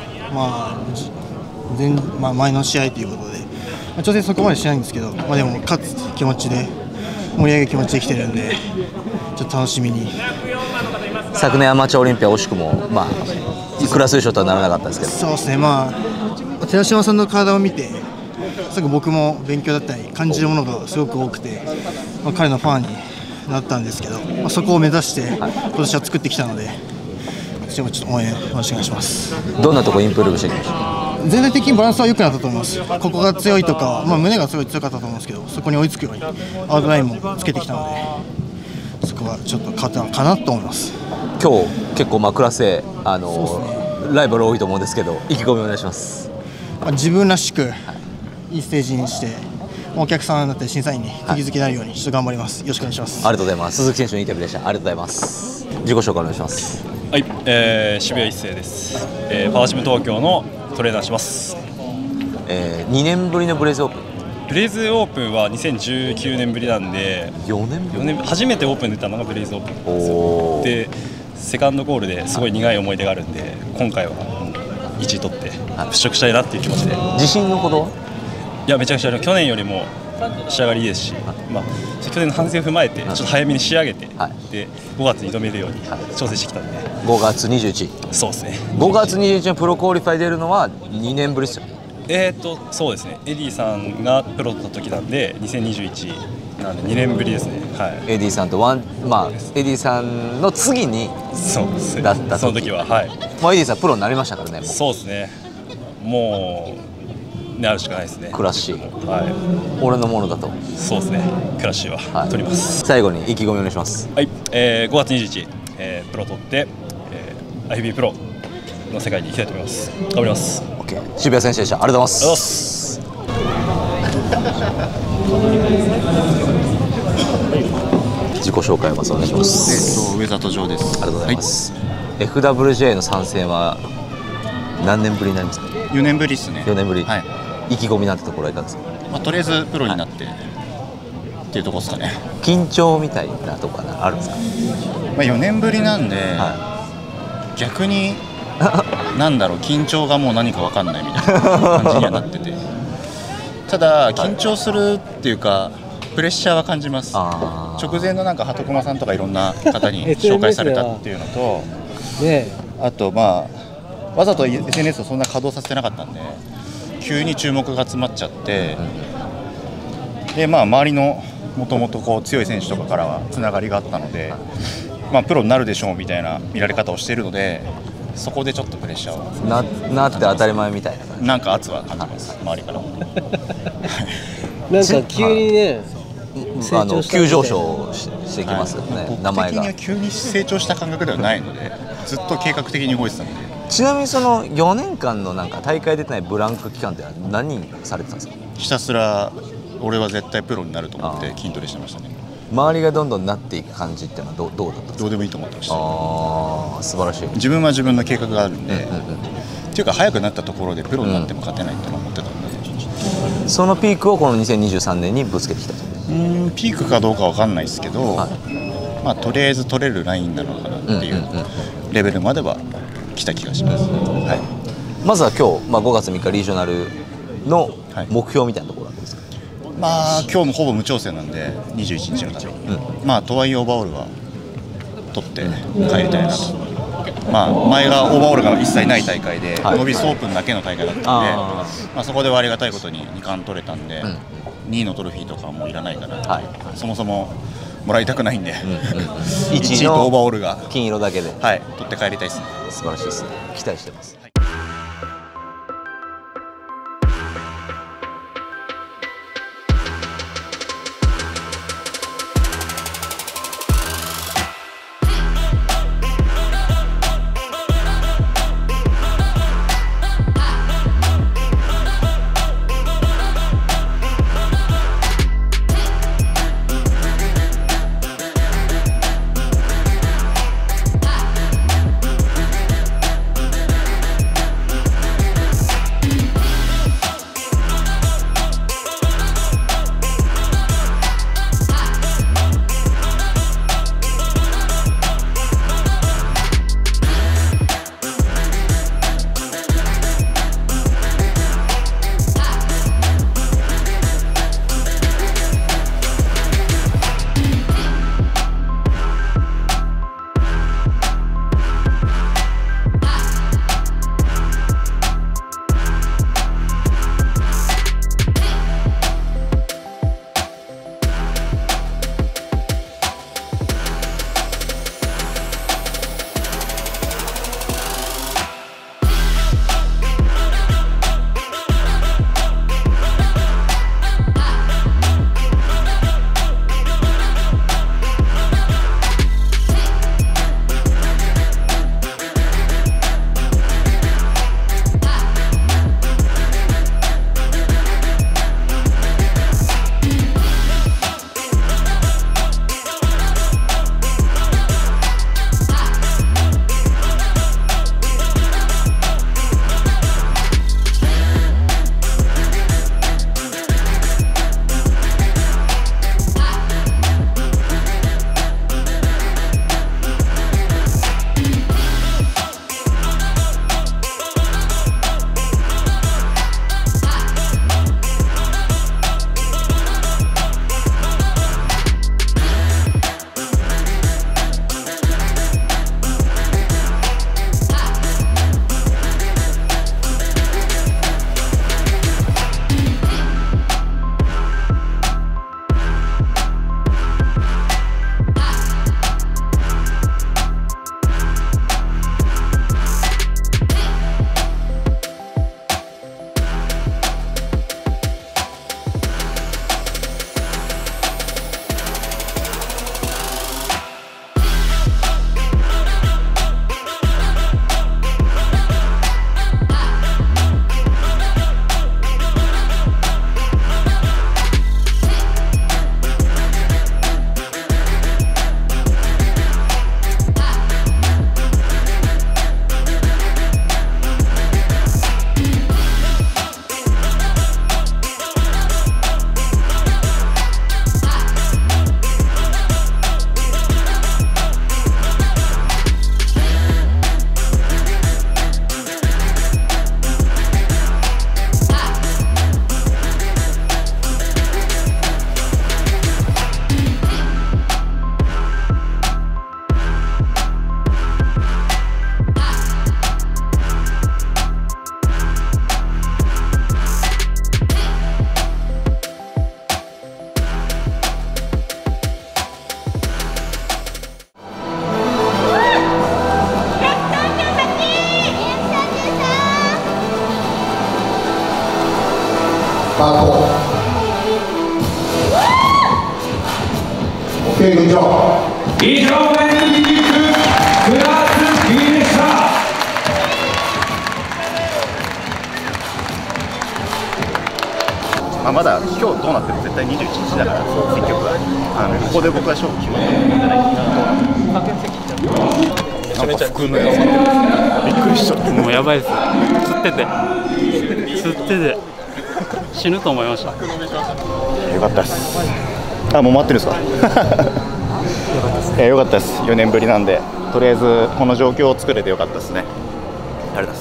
前の試合ということで、挑戦そこまでしないんですけど、でも勝つ気持ちで盛り上げる気持ちで来てるんで、ちょっと楽しみに昨年アマチュアオリンピア惜しくも、まあ、クラス優勝とはならなかったですけど。 そうですね、まあ、寺島さんの体を見てすぐ僕も勉強だったり感じるものがすごく多くて、まあ、彼のファンになったんですけど、まあ、そこを目指して今年は作ってきたので、ちょっと応援よろしくお願いします。 どんなところインプルーブしてきました？ 全体的にバランスは良くなったと思います。ここが強いとか、まあ、胸がすごい強かったと思うんですけど、そこに追いつくようにアウトラインもつけてきたので、そこはちょっと変わったのかなと思います。 今日結構まあクラス A、ライバル多いと思うんですけど、意気込みお願いします。 まあ、自分らしくいいステージにして、お客さんだったり審査員に釘付けになるようにちょっと頑張ります。よろしくお願いします。 ありがとうございます。鈴木選手のインタビューでした。ありがとうございます。自己紹介お願いします。 はい、渋谷一成です。パワージム東京のトレーナーします。 2年ぶりのブレイズオープン。 ブレイズオープンは2019年ぶりなんで、4年初めてオープン出たのがブレイズオープンですよ。で、セカンドゴールですごい苦い思い出があるんで、今回は1位取って払拭したいなっていう気持ちで。 自信のほど？ いや、めちゃくちゃ去年よりも仕上がりいいですし、まあ、去年の反省を踏まえてちょっと早めに仕上げて、で5月に挑めるように調整してきたんで。 5月21日。そうですね。5月21日のプロクオリファイ出るのは2年ぶりですよ。 そうですね。エディさんがプロだった時なんで2021なんで2年ぶりですね。はい。 エディさんとまあエディさんの次にだったその時は、はい。 もうエディさんプロになりましたからね。 そうですね。もうなるしかないですね。 クラッシー。 はい。 俺のものだと。 そうですね。クラッシーは取ります。 最後に意気込みお願いします。 はい。5月21日、プロ取って、IFB プロの世界に行きたいと思います。頑張ります。 渋谷選手でした。ありがとうございます。自己紹介をまずお願いします。 上里城です。 ありがとうございます。FWJ の参戦は何年ぶりになりますか？4 年ぶりですね。 4年ぶり。はい。意気込みなんてところはいかがですか？ まあとりあえずプロになってっていうところですかね。 緊張みたいなところはあるんですか？ まあ4年ぶりなんで、逆に。なんだろう、緊張がもう何か分かんないみたいな感じにはなってて、ただ緊張するっていうかプレッシャーは感じます。直前のなんか鳩駒さんとかいろんな方に紹介されたっていうのとあとまあわざと SNS をそんな稼働させてなかったんで急に注目が集まっちゃって、でまあ周りのもともとこう強い選手とかからはつながりがあったので、まあプロになるでしょうみたいな見られ方をしているので、そこでちょっとプレッシャーをなって当たり前みたいななんか圧は感じます周りからなんか急にね急上昇してきますよね、名前が。 僕的には急に成長した感覚ではないのでずっと計画的に動いてたので。 ちなみにその4年間のなんか大会出てないブランク期間って何されてたんですか？ ひたすら俺は絶対プロになると思って筋トレしてましたね。 周りがどんどんなっていく感じっていうのはどうだったんですか？ どうでもいいと思ってました。 素晴らしい。 自分は自分の計画があるんで、っていうか早くなったところでプロになっても勝てないって思ってたんで、 そのピークをこの2023年にぶつけてきたと。 ピークかどうかわかんないですけど、まあとりあえず取れるラインなのかなっていうレベルまでは来た気がします。 まずは今日、5月3日リージョナルの目標みたいなところなんですか？ まあ今日もほぼ無調整なんで21日のために、まあとはいえオーバーオールは取って帰りたいなと。まあ前がオーバーオールが一切ない大会で、ノビスオープンだけの大会だったんで、まあそこではありがたいことに2冠取れたんで、2位のトロフィーとかはもういらないから、そもそももらいたくないんで、1位とオーバーオールが金色だけで、 取って帰りたいですね。 素晴らしいですね。期待してます。 OK、以上。 以上、オリンピッククラス B でした。 まだ今日どうなっても絶対21日だから、結局はここで僕は勝負決まると思ってない。めちゃめちゃ服のやつびっくりしちゃった。 もうやばいです。釣ってて死ぬと思いました。 よかったです。もう待ってるんですか。よかったです。4年ぶりなんで、とりあえずこの状況を作れてよかったですね。ありがとうございます。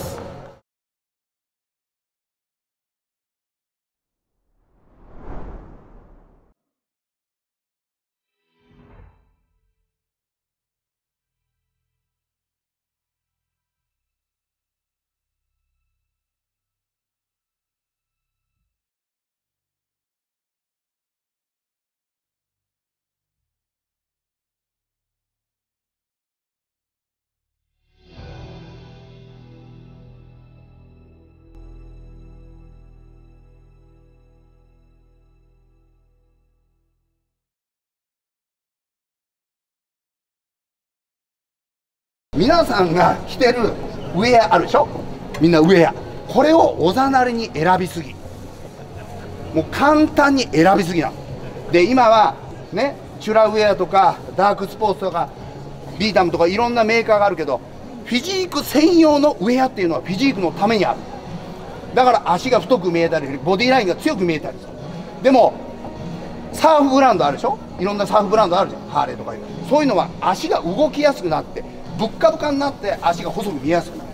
皆さんが着てるウェアあるでしょ。みんなウェア、これをおざなりに選びすぎ、もう簡単に選びすぎなので、今はね、チュラウェアとかダークスポーツとかビータムとかいろんなメーカーがあるけど、フィジーク専用のウェアっていうのはフィジークのためにある。だから足が太く見えたりボディラインが強く見えたりする。でもサーフブランドあるでしょ。いろんなサーフブランドあるじゃん、ハーレーとかいう。そういうのは足が動きやすくなってぶっかぶかになって足が細く見えやすくなる。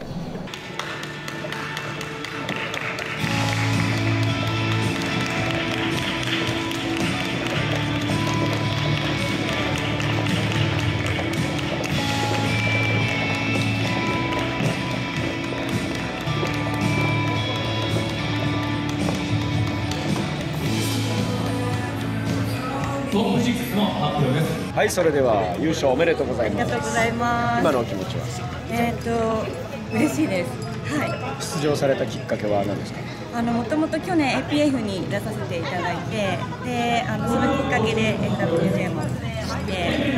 トップ6の発表です。 はい、それでは優勝おめでとうございます。 ありがとうございます。 今のお気持ちは？ 嬉しいです。はい。 出場されたきっかけは何ですか？ もともと去年 APF に出させていただいて、でそのきっかけで FWJ もして、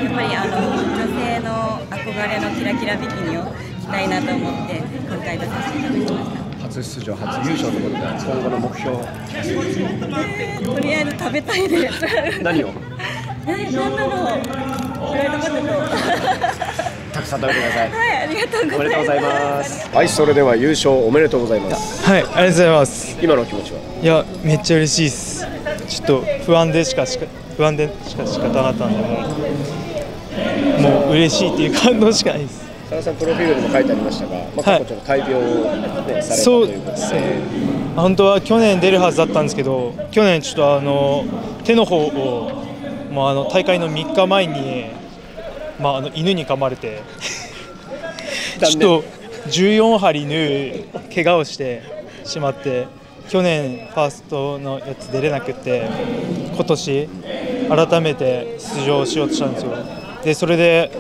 やっぱり女性の憧れのキラキラビキニを着たいなと思って今回出させていただきました。 初出場、初優勝ということで今後の目標とりあえず食べたいです。 何を？ なんだろう。フライドポテト。 たくさん食べてください。 はい、ありがとうございます。 おめでとうございます。はい、それでは優勝おめでとうございます。 はい、ありがとうございます。 今のお気持ちは？ いや、めっちゃ嬉しいです。ちょっと不安でしか仕方なかったんで、もう嬉しいっていう感動しかないです。 佐野さん、プロフィールにも書いてありましたが、過去ちょっと大病を、ね、されたということで。そうですね。 本当は去年出るはずだったんですけど、去年ちょっと手の方を大会の3日前に、犬に噛まれてちょっと14針縫う怪我をしてしまって、去年ファーストのやつ出れなくて、今年改めて出場しようとしたんですよ。でそれで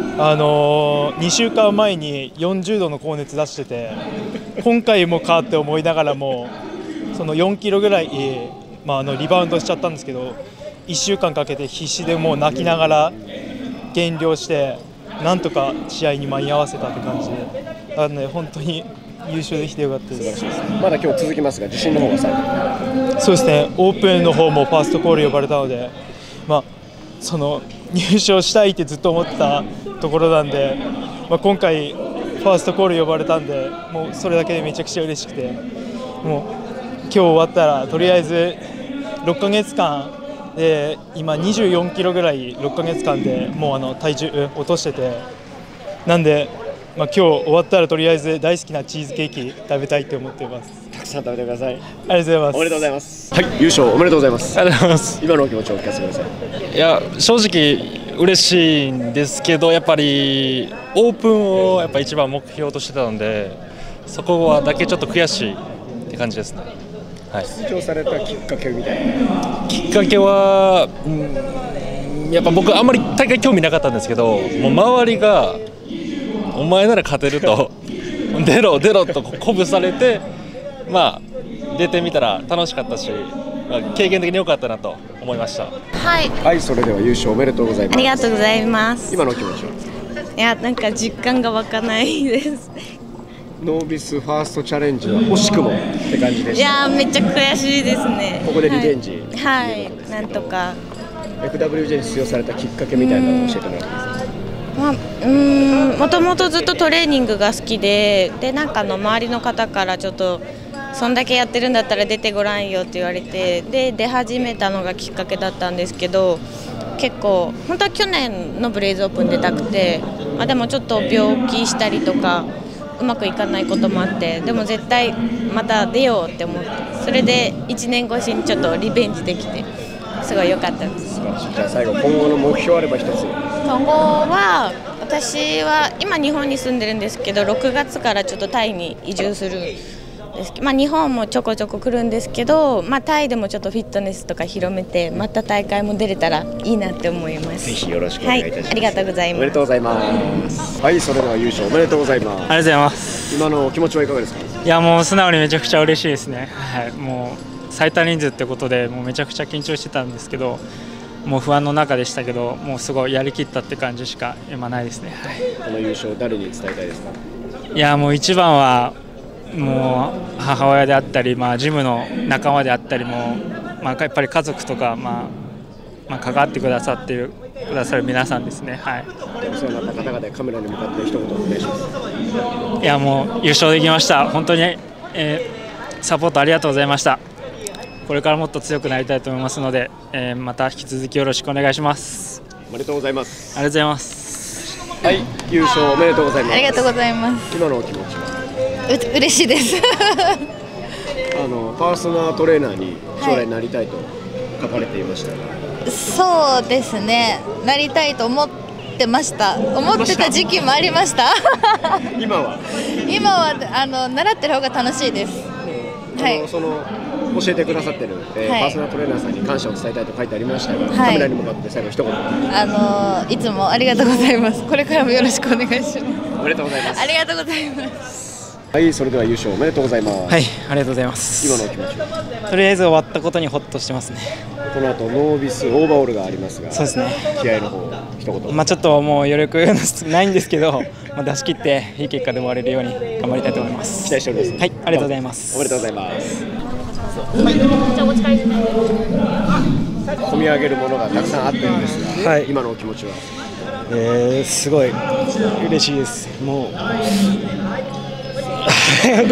2週間前に40度の高熱出してて、今回もかって思いながらもその4キロぐらい、リバウンドしちゃったんですけど、1週間かけて必死でもう泣きながら減量してなんとか試合に間に合わせたって感じで、本当に優勝できてよかったです。 まだ今日続きますが、自信の方は最後？ そうですね、オープンの方もファーストコール呼ばれたので、その入賞したいってずっと思ってたところなんで、今回ファーストコール呼ばれたんで、もうそれだけでめちゃくちゃ嬉しくて、もう今日終わったらとりあえず6ヶ月間で今24キロぐらい6ヶ月間でもう体重落としてて、なんで、今日終わったらとりあえず大好きなチーズケーキ食べたいと思っています。 たくさん食べてください。 ありがとうございます。 おめでとうございます。はい、優勝おめでとうございます。 ありがとうございます。 今のお気持ちをお聞かせください。 いや、正直嬉しいんですけど、やっぱりオープンをやっぱ一番目標としてたので、そこはだけちょっと悔しいって感じですね。はい、 出場されたきっかけみたいな。 きっかけは、やっぱ僕あんまり大会興味なかったんですけど、もう周りがお前なら勝てると出ろ出ろと鼓舞されて、 出てみたら楽しかったし、経験的に良かったなと思いました。 はい。 はい、それでは優勝おめでとうございます。 ありがとうございます。 今のお気持ちは？ いや、なんか実感が湧かないです。 ノービスファーストチャレンジは惜しくもって感じでした。 いや、めっちゃ悔しいですね。 ここでリベンジ。 はい、なんとか。 FWJ に出場されたきっかけみたいなのを教えてもらっていいですか？ もともとずっとトレーニングが好きで、なんか周りの方からちょっとそんだけやってるんだったら出てごらんよって言われて、で出始めたのがきっかけだったんですけど、結構本当は去年のブレイズオープン出たくて、でもちょっと病気したりとかうまくいかないこともあって、でも絶対また出ようって思って、それで1年越しにちょっとリベンジできてすごい良かったです。 じゃあ最後、今後の目標あれば一つ。 今後は私は今日本に住んでるんですけど、6月からちょっとタイに移住するんですけど、日本もちょこちょこ来るんですけど、タイでもちょっとフィットネスとか広めて、また大会も出れたらいいなって思います。 ぜひよろしくお願いいたします。 はい、ありがとうございます。 おめでとうございます。はい、それでは優勝おめでとうございます。 ありがとうございます。 今のお気持ちはいかがですか？ いや、もう素直にめちゃくちゃ嬉しいですね。はい、もう最多人数ってことでもうめちゃくちゃ緊張してたんですけど、もう不安の中でしたけど、もうすごいやりきったって感じしか今ないですね。はい、 この優勝誰に伝えたいですか？ いや、もう一番はもう母親であったり、ジムの仲間であったりも、やっぱり家族とか、関わってくださる皆さんですね。はい、 お世話になった方々でカメラに向かって一言お願いします。 いや、もう優勝できました。本当に、サポートありがとうございました。これからもっと強くなりたいと思いますので、また引き続きよろしくお願いします。 おめでとうございます。 ありがとうございます。 はい、優勝おめでとうございます。 ありがとうございます。 今のお気持ちは？ 嬉しいです。 パーソナルトレーナーに将来なりたいと書かれていましたが、 そうですね、なりたいと思ってました。思ってた時期もありました。 今は習ってる方が楽しいです。はい、 教えてくださってる、パーソナルトレーナーさんに感謝を伝えたいと書いてありましたが、カメラに向かって最後一言。 いつもありがとうございます。これからもよろしくお願いします。 おめでとうございます。 ありがとうございます。 はい、それでは優勝おめでとうございます。 はい、ありがとうございます。 今のお気持ちは？ とりあえず終わったことにホッとしてますね。 この後ノービスオーバーオールがありますが、 そうですね。 気合の方一言。 ちょっともう余力ないんですけど、出し切っていい結果で終われるように頑張りたいと思います。 期待しております。 はい、ありがとうございます。 おめでとうございます。 じゃあお疲れ様です。込み上げるものがたくさんあってるんですが、今のお気持ちは？ すごい嬉しいです。もうすごい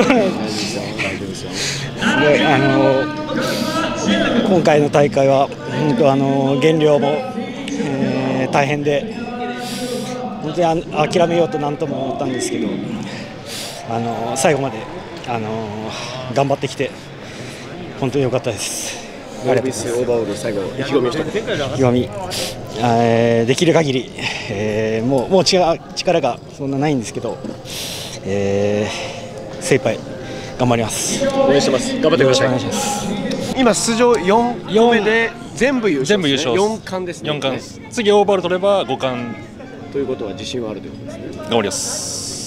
今回の大会は本当減量も、大変で本当に諦めようと何とも思ったんですけど、最後まで頑張ってきて本当に良かったです。 ノービスオーバーオール最後意気込みを一言。 意気込み、できる限り、もう力がそんなないんですけど、精一杯頑張ります。 応援してます。頑張ってください。 お願いします。 今出場4個目で全部優勝ですね。 全部優勝 4冠ですね。 4冠です。次オーバール取れば5冠ということは自信はあるということですね。 頑張ります。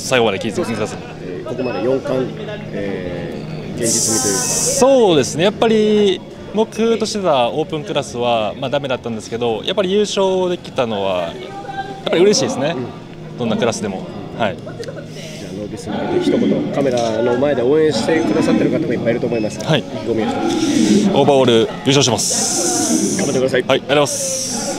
最後まで気づかずに、 ここまで4冠、現実味というか。 そうですね。やっぱり目標としてたオープンクラスはダメだったんですけど、やっぱり優勝できたのはやっぱり嬉しいですね。どんなクラスでも。はい。 ノービスに向けて一言、カメラの前で応援してくださってる方もいっぱいいると思いますが、 はい、 意気込みを一つ。 オーバーオール優勝します。 頑張ってください。 はい、ありがとうございます。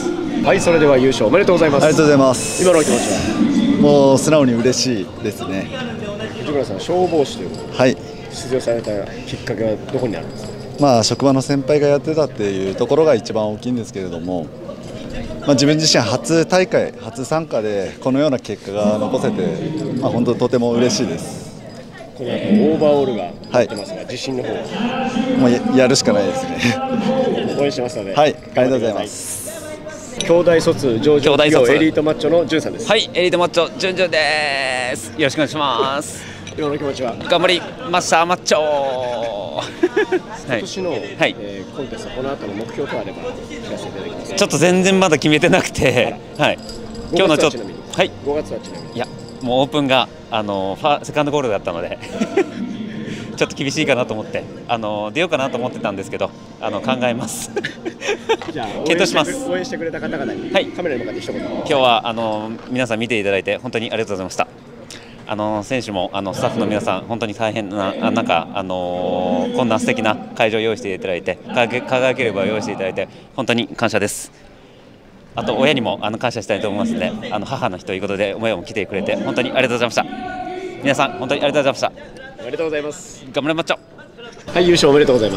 はい、それでは優勝おめでとうございます。 ありがとうございます。 今のお気持ちは？ もう素直に嬉しいですね。 藤村さん、消防士というはい、 出場されたきっかけはどこにあるんですか？ 職場の先輩がやってたっていうところが一番大きいんですけれども、自分自身初大会初参加でこのような結果が残せて、本当とても嬉しいです。 この後オーバーオールが入ってますが、自信の方は？ もうやるしかないですね。 応援してますので。 はい、ありがとうございます。 兄弟卒上場企業エリートマッチョのジュンさんです。 はい、エリートマッチョジュンジュンです。よろしくお願いします。 今の気持ちは？ 頑張りましたマッチョ。 今年の、コンテストこの後の目標とあれば聞かせていただきます。 ちょっと全然まだ決めてなくて、はい。今日のちょっとはい。5月はちなみに。 いやもうオープンがセカンドゴールだったのでちょっと厳しいかなと思って出ようかなと思ってたんですけど考えますじゃあ検討します。 応援してくれた方々に、カメラに向かって一言。 今日は皆さん見ていただいて本当にありがとうございました。選手もスタッフの皆さん本当に大変な中、こんな素敵な会場を用意していただいて輝ければ用意していただいて本当に感謝です。あと親にも感謝したいと思いますので母の日ということで親も来てくれて本当にありがとうございました。皆さん本当にありがとうございました。 ありがとうございます。 頑張りましょう。はい、優勝おめでとうございます。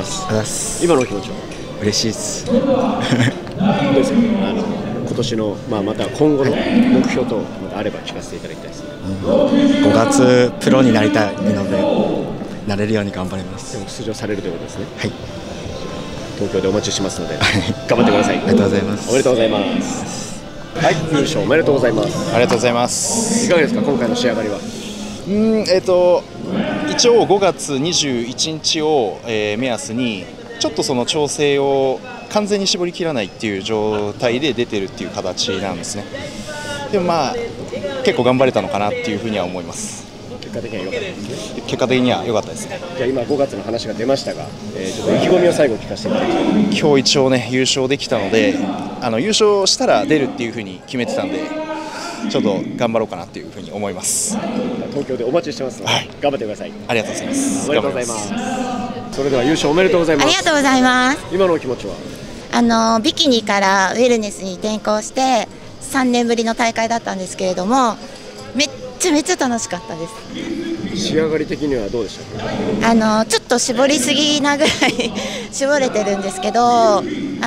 今のお気持ちは？ 嬉しいです。 どうですか？今年のまた今後の目標とあれば聞かせていただきたいですね。 5月プロになりたいのでなれるように頑張ります。 でも出場されるということですね。 はい。 東京でお待ちしてますので頑張ってください。 ありがとうございます。 おめでとうございます。はい、優勝おめでとうございます。 ありがとうございます。 いかがですか今回の仕上がりは？ 一応5月21日を、目安にちょっとその調整を完全に絞り切らないっていう状態で出てるっていう形なんですね。でも結構頑張れたのかなっていうふうには思います。 結果的には良かったですね。 結果的には良かったですね。 じゃあ今5月の話が出ましたが、ちょっと意気込みを最後聞かせていただきたい。 今日一応ね優勝できたので優勝したら出るっていうふうに決めてたんでちょっと頑張ろうかなっていうふうに思います。 東京でお待ちしてますので、頑張ってください。 ありがとうございます。 おめでとうございます。それでは優勝おめでとうございます。 ありがとうございます。 今のお気持ちは？ ビキニからウェルネスに転向して3年ぶりの大会だったんですけれどもめっちゃ楽しかったです。 仕上がり的にはどうでしたか？ ちょっと絞りすぎなぐらい絞れてるんですけど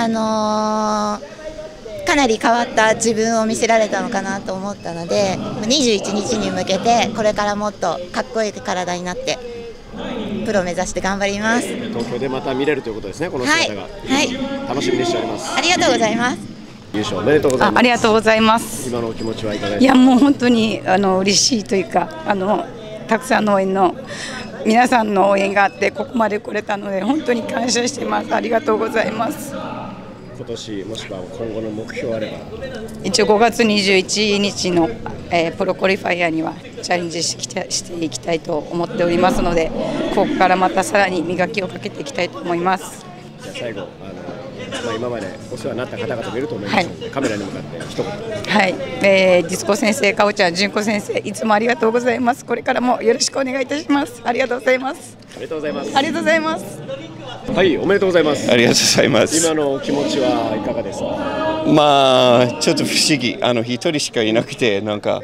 かなり変わった自分を見せられたのかなと思ったので21日に向けてこれからもっとかっこいい体になってプロ目指して頑張ります。 東京でまた見れるということですねこの姿が。 はい、 楽しみにしております。 ありがとうございます。 優勝おめでとうございます。 ありがとうございます。 今のお気持ちはいかがですか？ いやもう本当に嬉しいというかたくさんの応援の皆さんの応援があってここまで来れたので本当に感謝してます。ありがとうございます。 今年もしくは今後の目標あれば？ 一応5月21日の、プロクオリファイアにはチャレンジしていきたいと思っておりますのでここからまたさらに磨きをかけていきたいと思います。 じゃあ最後今までお世話になった方々もいると思いますので、カメラに向かって一言。 はい、ディスコ先生、かおちゃん、純子先生、いつもありがとうございます。これからもよろしくお願いいたします。ありがとうございます。 ありがとうございます。 ありがとうございます。 はい、おめでとうございます。 ありがとうございます。 今のお気持ちはいかがですか？ ちょっと不思議、一人しかいなくて、なんか。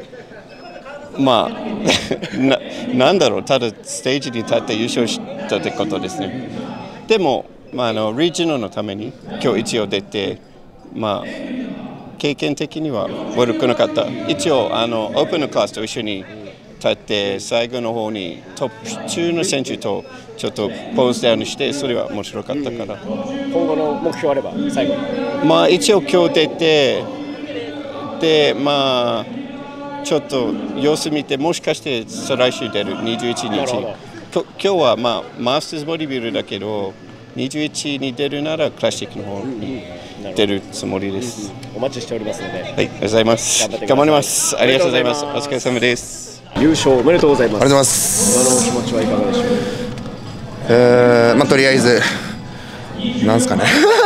なんだろう、ただステージに立って優勝したってことですね。でも、リージョナルのために今日一応出て、経験的には悪くなかった。一応オープンのクラスと一緒に立って最後の方にトップ中の選手とちょっとポーズダウンしてそれは面白かったから。 今後の目標あれば最後に。 一応今日出てでちょっと様子見てもしかして再来週出る21日。今日はマスターズボディビルだけど。21に出るならクラシックの方に出るつもりです。 お待ちしておりますので。はい、 ありがとうございます。頑張ります。ありがとうございます。お疲れ様です。 優勝おめでとうございます。 ありがとうございます。 今のお気持ちはいかがでしょう？ とりあえずなんですかね。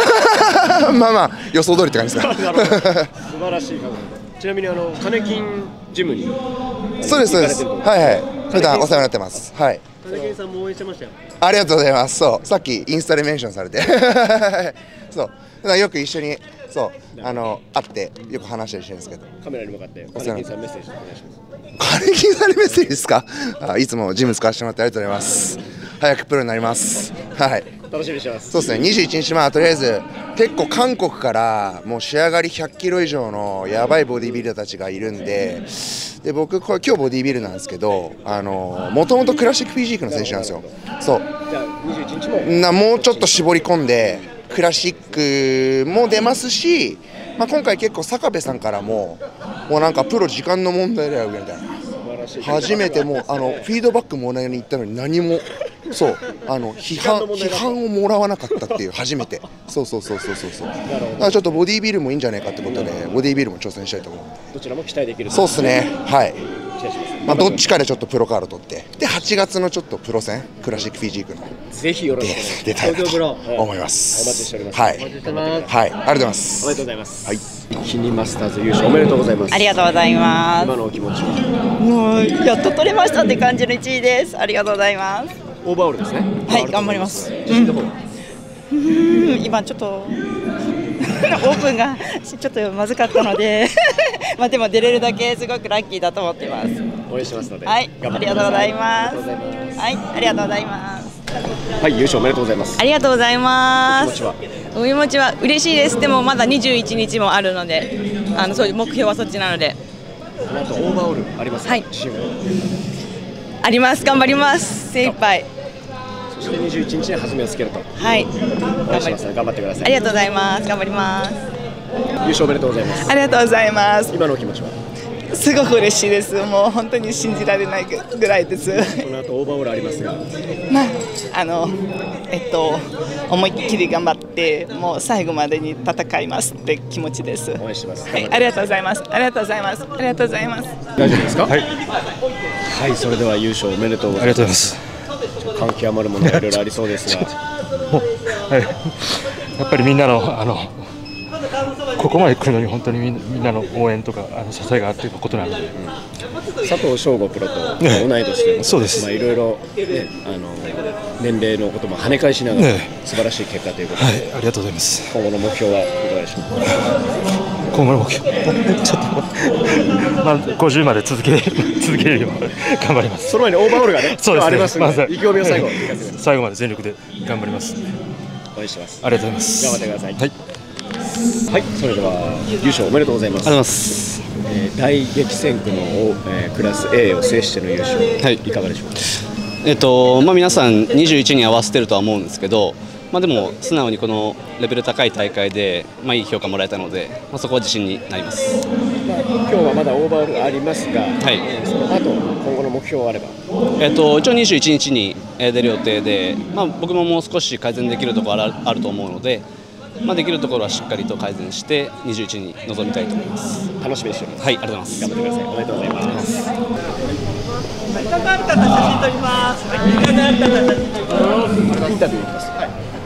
予想通りって感じですか。 素晴らしい。ちなみに金金ジムに。 そうですそうです。普段お世話になってます。はい。 金金さんも応援してましたよ。 ありがとうございます。さっきインスタでメンションされてよく一緒に会ってよく話したりしてるんですけど。 カメラに向かって金金さんメッセージお願いします。 金金さんにメッセージですか？いつもジム使わせてもらってありがとうございます。早くプロになります。はい。 楽しみにしてます。 そうですね。21日とりあえず結構韓国からもう仕上がり100キロ以上のやばいボディビルダーたちがいるんで。で僕今日ボディビルなんですけどもともとクラシックフィジークの選手なんですよ。そうじゃあ21日ももうちょっと絞り込んでクラシックも出ますし、今回結構坂部さんからもうなんかプロ時間の問題だよみたいな初めてフィードバックもらいに行ったのに何も批判をもらわなかったっていう初めてそうだからちょっとボディービルもいいんじゃないかってことでボディービルも挑戦したいと思う。 どちらも期待できる。 そうですね。はい。 まあ、どっちかでちょっとプロカード取ってで8月のちょっとプロ戦クラシックフィジークのぜひよろしく出たいなと思います。 お待ちしております。 はい、 お待ちしてます。 はい、ありがとうございます。 おめでとうございます。はい、キニマスターズ優勝おめでとうございます。 ありがとうございます。 今のお気持ちは？ もうやっと取れましたって感じの1位です。ありがとうございます。 オーバーオールですね。 はい、頑張ります。今ちょっとオープンがちょっとまずかったのでまあでも出れるだけすごくラッキーだと思ってます。 応援しますので。 はい、ありがとうございます。 ははい、ありがとうございます。 はい、優勝おめでとうございます。 ありがとうございます。 お気持ちは？ お気持ちは嬉しいです。でもまだ21日もあるので、そういう目標はそっちなので。 この後オーバーオールありますか？はい。 あります。頑張ります。精一杯。 そして21日に弾みをつけると。 はい。 応援しますので頑張ってください。 ありがとうございます。頑張ります。 優勝おめでとうございます。 ありがとうございます。 今のお気持ちは？ すごく嬉しいです。もう本当に信じられないぐらいです。 この後オーバーオールありますが。 まあ思いっきり頑張ってもう最後までに戦いますって気持ちです。 応援します。 はい、ありがとうございます。ありがとうございます。ありがとうございます。 大丈夫ですか？ はい。 はい、それでは優勝おめでとうございます。 ありがとうございます。 感極まるものがいろいろありそうですが。 はい。やっぱりみんなのここまで来るのに本当にみんなの応援とか支えがあっていることなので、 佐藤翔吾プロと同い年で、 そうです。 まあいろいろ年齢のことも跳ね返しながら素晴らしい結果ということで、 はい、ありがとうございます。 今後の目標はいかがでしょうか？ 今後の目標、ちょっとまあ50まで続けるよう頑張ります。 その前にオーバーオールがね、 そうですね、 ありますので、意気込みを最後最後まで全力で頑張ります。 応援してます。 ありがとうございます。 頑張ってください。 はい。 はい、それでは優勝おめでとうございます。 ありがとうございます。 大激戦区の、クラス A を制しての優勝、はい、いかがでしょうか？ まあ、皆さん21に合わせてるとは思うんですけど、まあ、でも素直にこのレベル高い大会で、まあ、いい評価もらえたので、まあ、そこは自信になります。 まあ、今日はまだオーバーオールありますが、はい、その後今後の目標があれば、 一応21日に出る予定で、まあ、僕ももう少し改善できるところあると思うので、まあ、できるところはしっかりと改善して21に臨みたいと思います。 楽しみにしております。 はい、ありがとうございます。 頑張ってください。おめでとうございます。 時間がある方写真撮ります。時間がある方写真撮ります。 インタビューいきます。はい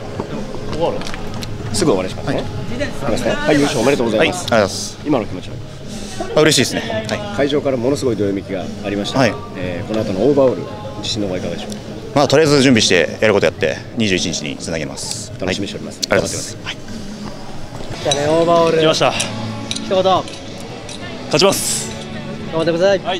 。すぐ終わりしますね。はい、優勝おめでとうございます。 ありがとうございます。 今の気持ちは？ 嬉しいですね。はい。 会場からものすごいどよめきがありましたが、この後のオーバーオール自信の方はいかがでしょうか？ まあとりあえず準備してやることやって21日につなげます。 楽しみにしております。 ありがとうございます。はい。 じゃあね、オーバーオール。 来ました。 一言。 勝ちます。 頑張ってください。はい。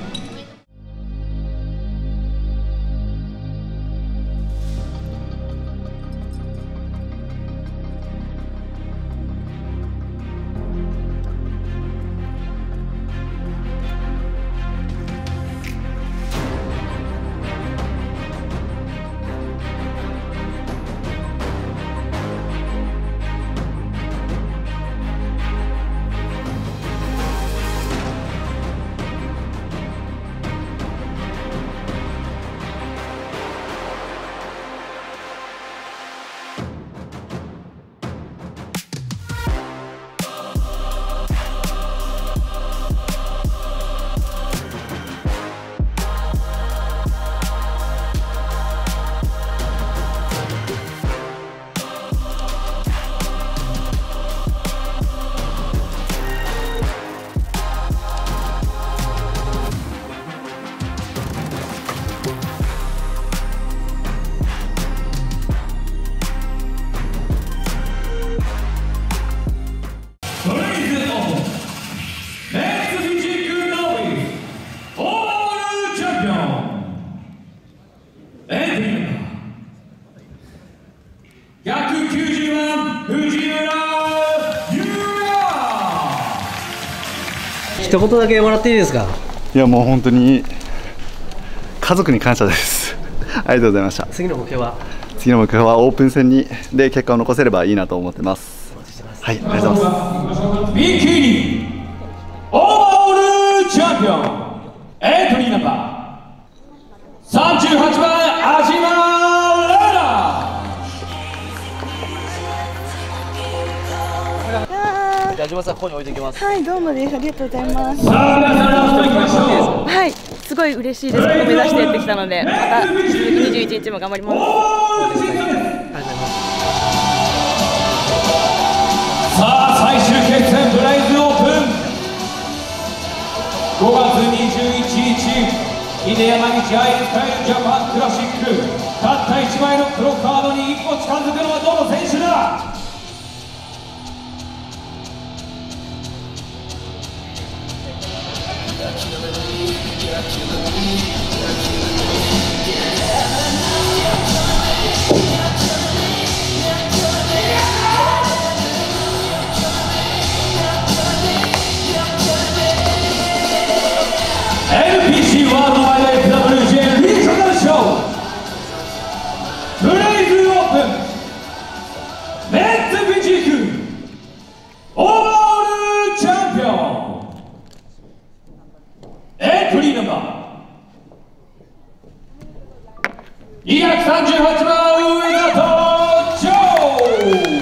一言だけもらっていいですか？ いやもう本当に家族に感謝ですありがとうございました。 次の目標は？ 次の目標はオープン戦で結果を残せればいいなと思ってます。はい、ありがとうございます。 ビキニオーバーオールチャンピオンエントリーナンバー38番安島レナ。 安島さんここに置いておきます。 はい、どうもです。ありがとうございます。 さあ皆さんラストいきましょう。 はい、すすごい嬉しいです。ここ目指してやってきたので、また引き続き21日も頑張ります。 さあ最終決戦ブライズオープン5月21日稲山口アイスタイルジャパンクラシック、たった1枚のプロカードに一歩近づくのはどの選手だ。NPC ワールドワイド FWJ リージョナルショーブレイズオープンメンズフィジークオーバーオールチャンピオンエントリーナンバー238番上里ジョー。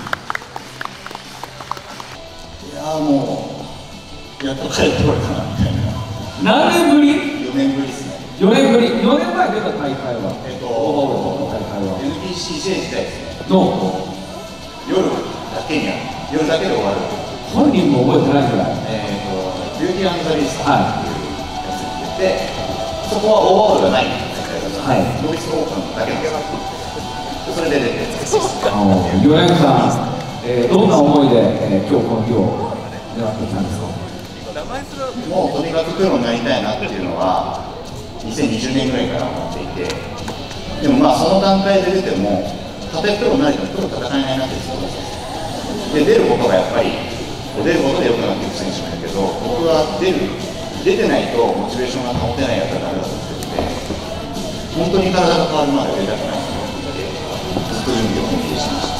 いやもうやっと帰ってこれたなみたいな。 何年ぶり ？4年ぶりですね。 4年ぶり。4年前出た大会はオーバーオールの大会は NPCJ 時代ですね。 の夜だけに夜だけで終わる。 本人も覚えてないぐらい。 ビューティー&ザ・ビーストっていうやつに出て、そこはオーバーオールがない大会だったんで、ノイズオープンだけなんですよ。それで出て 4年間、どんな思いで、今日この日を狙ってきたんですか。 もうとにかくプロになりたいなっていうのは2020年ぐらいから思っていて、でもまあその段階で出てもたとえプロになりたいとプロ戦えないなって思ってで、出ることがやっぱり出ることで良くなっていく選手もいるけど、僕は出てないとモチベーションが保てないやつはダメだと思ってるんで、本当に体が変わるまで出たくないと思ってずっと準備を本気でしてました。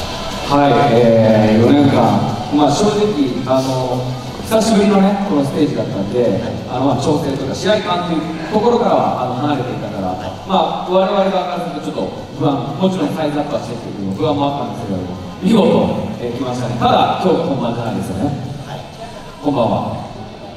はい、4年間、まあ正直久しぶりのねこのステージだったんで、調整とか試合感というところからは離れていたから、まあ我々側からするとちょっと不安、もちろんサイズアップはしてきてるけど不安もあったんですけど、見事、来ましたね。ただ今日が本番じゃないですよね。こんばんは。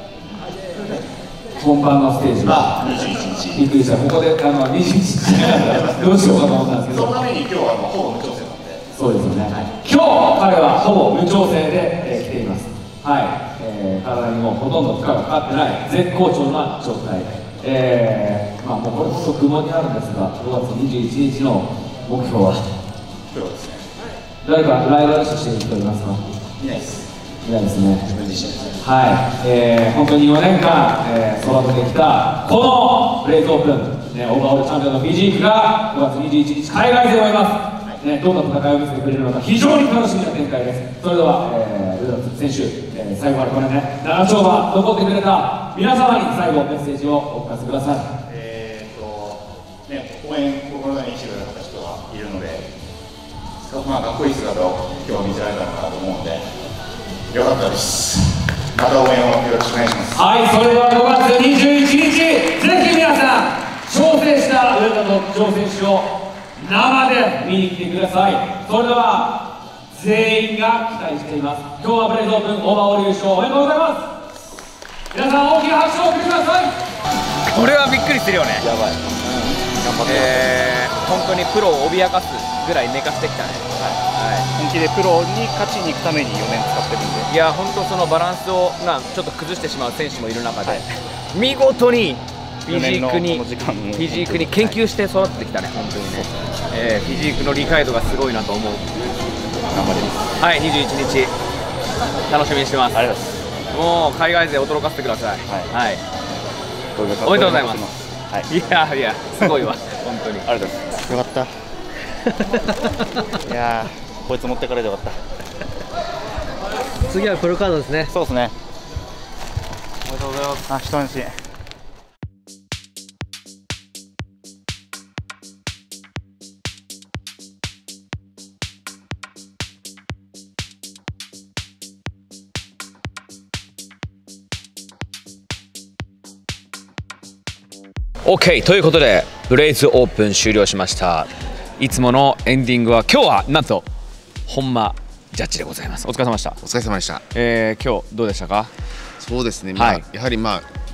本番のステージは 21日びっくりした。ここで21日どうしようかと思ったんですけど、 そのために今日はほぼ無調整なんで。 そうですよね、今日彼はほぼ無調整で、来ています。はい、体にもほとんど負荷がかかってない絶好調な状態。まあもうこれこそ雲にあるんですが、5月21日の目標はプロですね。 誰かライバル視している人いますか？ いないです。 いないですね。 自分自身です。 はい、本当に4年間、育ててきたこのブレイズオープン、オーバーオールチャンピオンのフィジークが5月21日海外勢を終えます。どんな戦いを見せてくれるのか非常に楽しみな展開です。それでは、上田選手、最後までこれね長丁場残ってくれた皆様に最後メッセージをお聞かせください。 応援心にしてくれた人がいるので、まあかっこいい姿を今日見せられたのかなと思うのでよかったです。また応援をよろしくお願いします。 はい、それでは5月21日ぜひ皆さん挑戦した上田の選手を生で見に来てください。それでは全員が期待しています。今日はブレイズオープンオーバーオール優勝おめでとうございます。皆さん大きな拍手をお送りください。 これはびっくりするよね。やばい、本当にプロを脅かすぐらい寝かしてきたね。本気でプロに勝ちに行くために4年使ってるんで、いや本当そのバランスをちょっと崩してしまう選手もいる中で、見事にフィジークに研究して育ってきたね。本当にね、フィジークの理解度がすごいなと思う。頑張ります。はい、21日楽しみにしてます。ありがとうございます。もう海外勢驚かせてください。はい、おめでとうございます。いやいやすごいわ本当に。ありがとうございます。よかったいやこいつ持ってかれてよかった。 次はプロカードですね。 そうですね。おめでとうございます。一安心。 OK ということでブレイズオープン終了しました。いつものエンディングは今日はなんと本間ジャッジでございます。お疲れ様でした。 お疲れ様でした。 今日どうでしたか？ そうですね、やはり5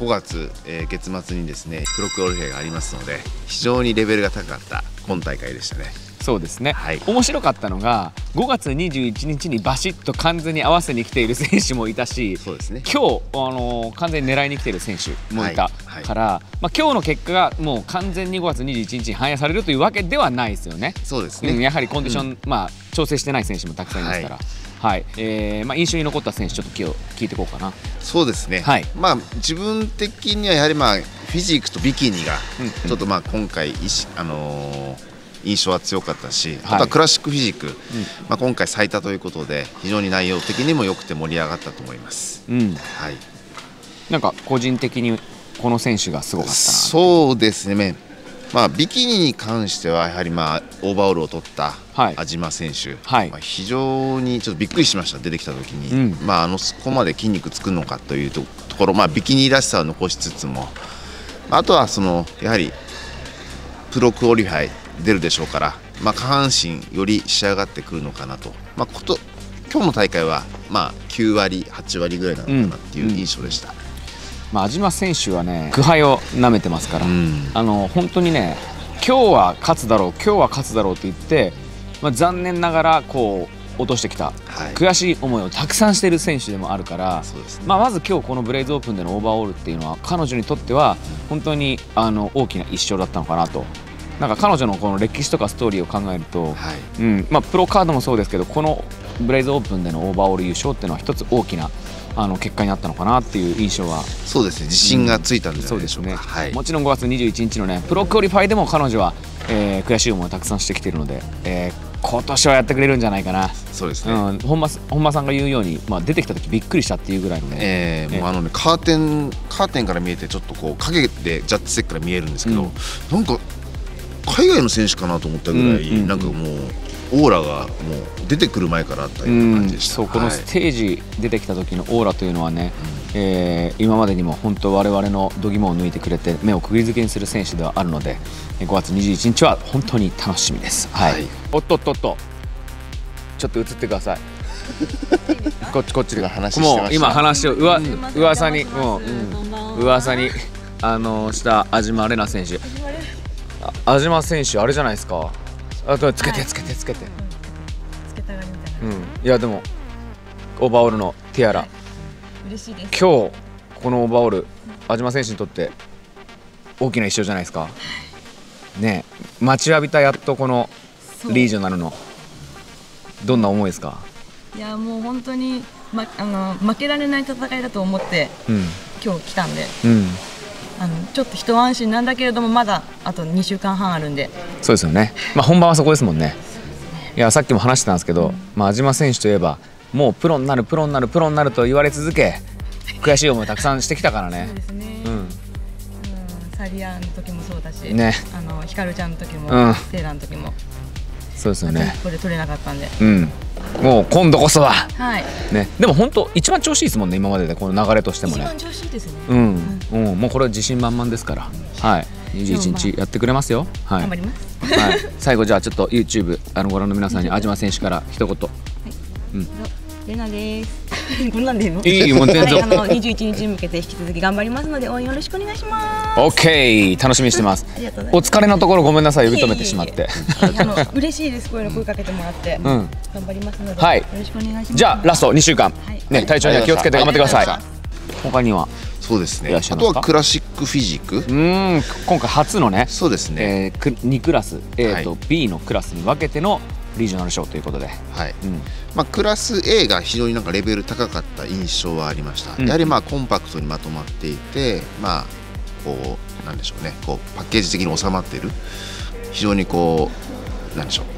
5月、月末にですねプロクオリファイがありますので、非常にレベルが高かった今大会でしたね。 そうですね、面白かったのが5月21日にバシッと完全に合わせに来ている選手もいたし、 そうですね、 今日完全に狙いに来ている選手もいたから、今日の結果がもう完全に5月21日に反映されるというわけではないですよね。 そうですね、 やはりコンディション、調整してない選手もたくさんいますから。印象に残った選手ちょっと今日聞いていこうかな。 そうですね、自分的にはやはりフィジークとビキニがちょっと今回印象は強かったし、あとはクラシックフィジーク、今回最多ということで非常に内容的にも良くて盛り上がったと思います。 なんか個人的にこの選手がすごかったな。 そうですね、ビキニに関してはやはりオーバーオールを取った安嶋選手、非常にちょっとびっくりしました、出てきた時に、そこまで筋肉つくのかというところ、ビキニらしさを残しつつも、あとはやはりプロクオリファイ出るでしょうから、下半身より仕上がってくるのかなと、今日の大会は9割8割ぐらいなのかなっていう印象でした。 安嶋選手はね、苦杯をなめてますから、本当にね、今日は勝つだろう今日は勝つだろうって言って、残念ながらこう落としてきた、悔しい思いをたくさんしている選手でもあるから、まず今日このブレイズオープンでのオーバーオールっていうのは彼女にとっては本当に大きな一勝だったのかなと。なんか彼女のこの歴史とかストーリーを考えると、プロカードもそうですけど、このブレイズオープンでのオーバーオール優勝っていうのは一つ大きな結果になったのかなっていう印象は。 そうですね、自信がついたんじゃないでしょうか。 もちろん5月21日のねプロクオリファイでも彼女は、悔しい思いをたくさんしてきているので、今年はやってくれるんじゃないかな。 そうですね、 本間さんが言うように、出てきた時びっくりしたっていうぐらいのね、 もうカーテンから見えてちょっとこう影でジャッジ席から見えるんですけど、なんか海外の選手かなと思ったぐらい、なんかもうオーラがもう出てくる前からあったような感じでした。 そう、このステージ出てきた時のオーラというのはね、今までにも本当我々の度肝を抜いてくれて目をくぐりづけにする選手ではあるので、5月21日は本当に楽しみです。おっとっとっと、ちょっと映ってください。こっちで話してました。もう今話を噂にした安嶋玲奈選手。安嶋選手あれじゃないですか。あとつけて。つけたがりみたいな。いやでもオーバーオールのティアラ。 嬉しいです。 今日このオーバーオール、安嶋選手にとって大きな一勝じゃないですか。ね、待ちわびたやっとこのリージョナルのどんな思いですか。 いやもう本当に負けられない戦いだと思って、今日来たんで。ちょっと一安心なんだけれども、まだあと2週間半あるんで。 そうですよね、本番はそこですもんね。いやさっきも話してたんですけど、安嶋選手といえばもうプロになると言われ続け、悔しい思いをたくさんしてきたからね。そうですね、 サリアの時もそうだし、ヒカルちゃんの時も、テイラーの時もそうですよね。 これ取れなかったんで、 もう今度こそは、 ね。 でも本当一番調子いいですもんね、今まででこの流れとしてもね。 一番調子いいですね。 もうこれは自信満々ですから、21日やってくれますよ。 頑張ります。 最後じゃあちょっと YouTube ご覧の皆さんに安嶋選手から一言。 レナです。こんなんでいいの？ いいもん全然。 21日に向けて引き続き頑張りますので応援よろしくお願いします。 OK、楽しみにしてます。お疲れのところごめんなさい、呼び止めてしまって。 嬉しいです、こういうの声かけてもらって。頑張りますのでよろしくお願いします。 じゃあラスト2週間ね、体調には気をつけて頑張ってください。他にはそうですね、あとはクラシックフィジーク、 今回初のね、 そうですね、 2クラス A と B のクラスに分けてのリージョナル賞ということで、 クラス A が非常になんかレベル高かった印象はありました。やはりコンパクトにまとまっていて、こうなんでしょうね、こうパッケージ的に収まっている、非常にこうなんでしょう、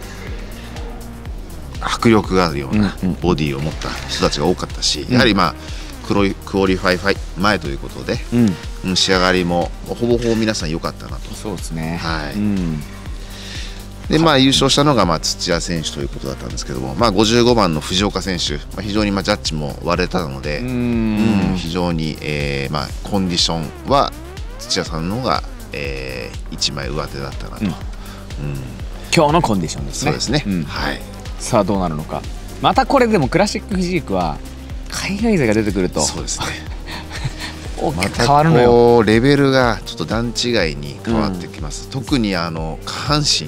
迫力があるようなボディを持った人たちが多かったし、やはりクオリファイ前ということで、仕上がりもほぼほぼ皆さん良かったなと。 そうですね。 で優勝したのが土屋選手ということだったんですけども、55番の藤岡選手、非常にジャッジも割れたので、非常に、コンディションは土屋さんの方が、1枚上手だったなと、 今日のコンディションですね。 そうですね、 さあどうなるのか。またこれでもクラシックフィジークは海外勢が出てくると、 そうですね大きく変わるのよ。 またこうレベルがちょっと段違いに変わってきます。特に下半身、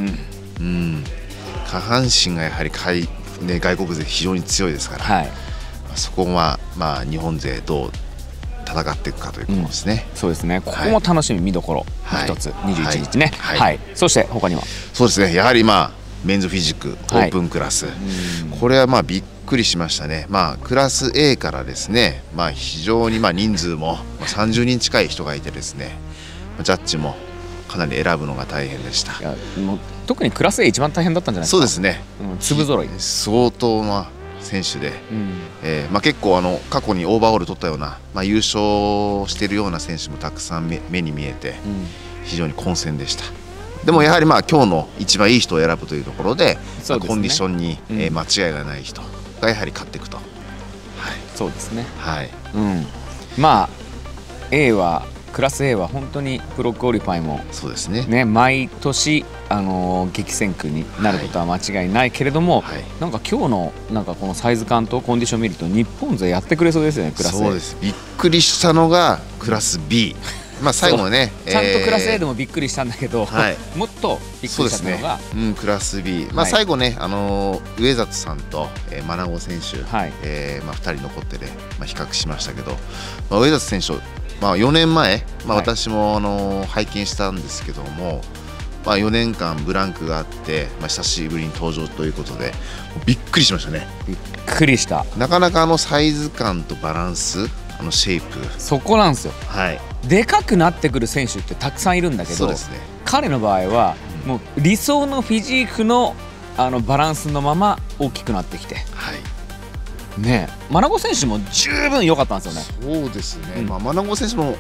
下半身がやはり外国勢非常に強いですから、そこは日本勢どう戦っていくかということですね。 そうですね。ここも楽しみ見どころ一つ、21日ね。そして他にはそうですね。やはりメンズフィジックオープンクラス、これはびっくりしましたね。クラス A からですね、非常に人数も30人近い人がいてですね、ジャッジもかなり選ぶのが大変でした。 特にクラス A 一番大変だったんじゃないですか。 そうですね。 粒揃い相当な選手で、結構過去にオーバーオール取ったような、優勝しているような選手もたくさん目に見えて、非常に混戦でした。でもやはり今日の一番いい人を選ぶというところで、コンディションに間違いがない人がやはり勝っていくと。 そうですね。A はクラス A は本当にプロクオリファイもそうですね。 毎年激戦区になることは間違いないけれども、なんか今日のこのサイズ感とコンディション見ると日本勢やってくれそうですよね。クラス A。 そうです。びっくりしたのがクラス B。最後ね、 ちゃんとクラス A でもびっくりしたんだけど、もっとびっくりしたのがクラス B。最後ね、上里さんと真名選手、2人残ってね、比較しましたけど、上里選手、4年前、私も拝見したんですけども、4年間ブランクがあって、久しぶりに登場ということでびっくりしましたね。 びっくりした。 なかなかサイズ感とバランス、シェイプ、 そこなんですよ。でかくなってくる選手ってたくさんいるんだけど、彼の場合はもう理想のフィジークのバランスのまま大きくなってきて、ね、真名選手も十分良かったんですよね。 そうですね。真名選手も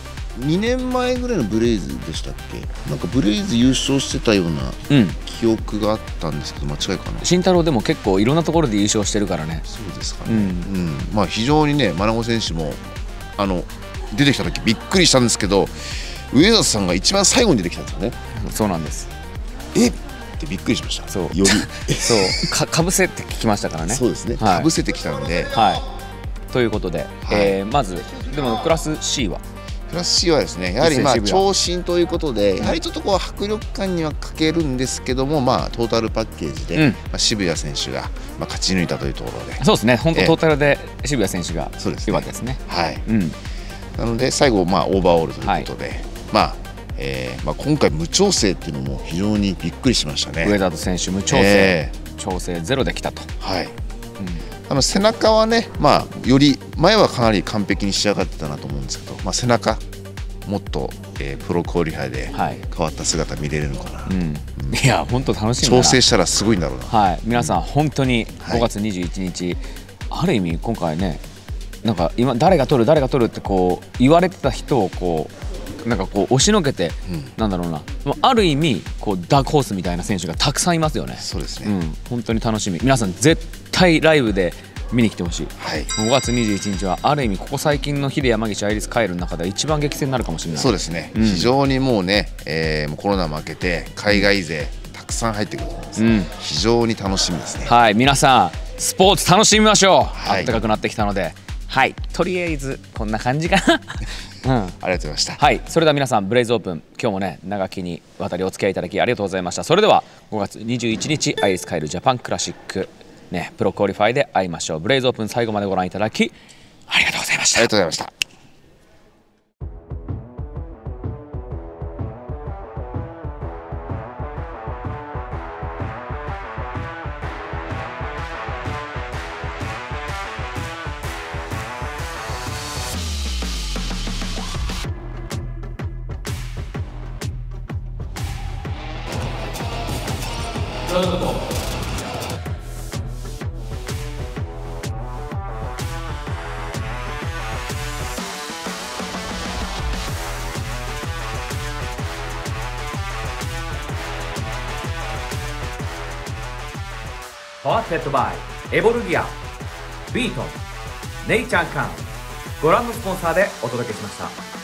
2年前ぐらいのブレイズでしたっけ、なんかブレイズ優勝してたような記憶があったんですけど、間違いかな。 慎太郎でも結構いろんなところで優勝してるからね。 そうですかね。非常にね、真名選手も出てきた時びっくりしたんですけど、上里さんが一番最後に出てきたんですよね。 そうなんです。 ってびっくりしました。 そうよりそうかぶせって聞きましたからね。 そうですね。かぶせてきたんで。 ということで、まずでもクラス C はクラス C はですね、やはり長身ということで、やはりちょっと迫力感には欠けるんですけども、トータルパッケージで渋谷選手が勝ち抜いたというところで。 そうですね。本当トータルで渋谷選手が良かったですね。 なので最後オーバーオールということで、今回無調整っていうのも非常にびっくりしましたね。 上里選手無調整、調整ゼロできたと。 背中はね、より前はかなり完璧に仕上がってたなと思うんですけど、背中もっと、プロクオリファイで変わった姿見れるのかな。 いや本当楽しみだな。 調整したらすごいんだろうな。 皆さん本当に5月21日、ある意味今回ね、なんか今誰が取るってこう言われてた人を押しのけて、なんだろうな、ある意味ダークホースみたいな選手がたくさんいますよね。 そうですね。 本当に楽しみ。皆さん絶対ライブで見に来てほしい。5月21日はある意味ここ最近のヒデ山岸アイリスカエルの中で一番激戦になるかもしれない。 そうですね。非常にもうね、コロナも明けて海外勢たくさん入ってくると思います。非常に楽しみですね。 皆さんスポーツ楽しみましょう。暖かくなってきたので、とりあえずこんな感じかな。 ありがとうございました。 それでは皆さんブレイズオープン、今日もね長きにわたりお付き合いいただきありがとうございました。それでは5月21日アイリスカエルジャパンクラシックね、プロクオリファイで会いましょう。ブレイズオープン最後までご覧いただきありがとうございました。 ありがとうございました。 パワーセットバイエボルギア、ビートン、ネイチャーカン、ご覧のスポンサーでお届けしました。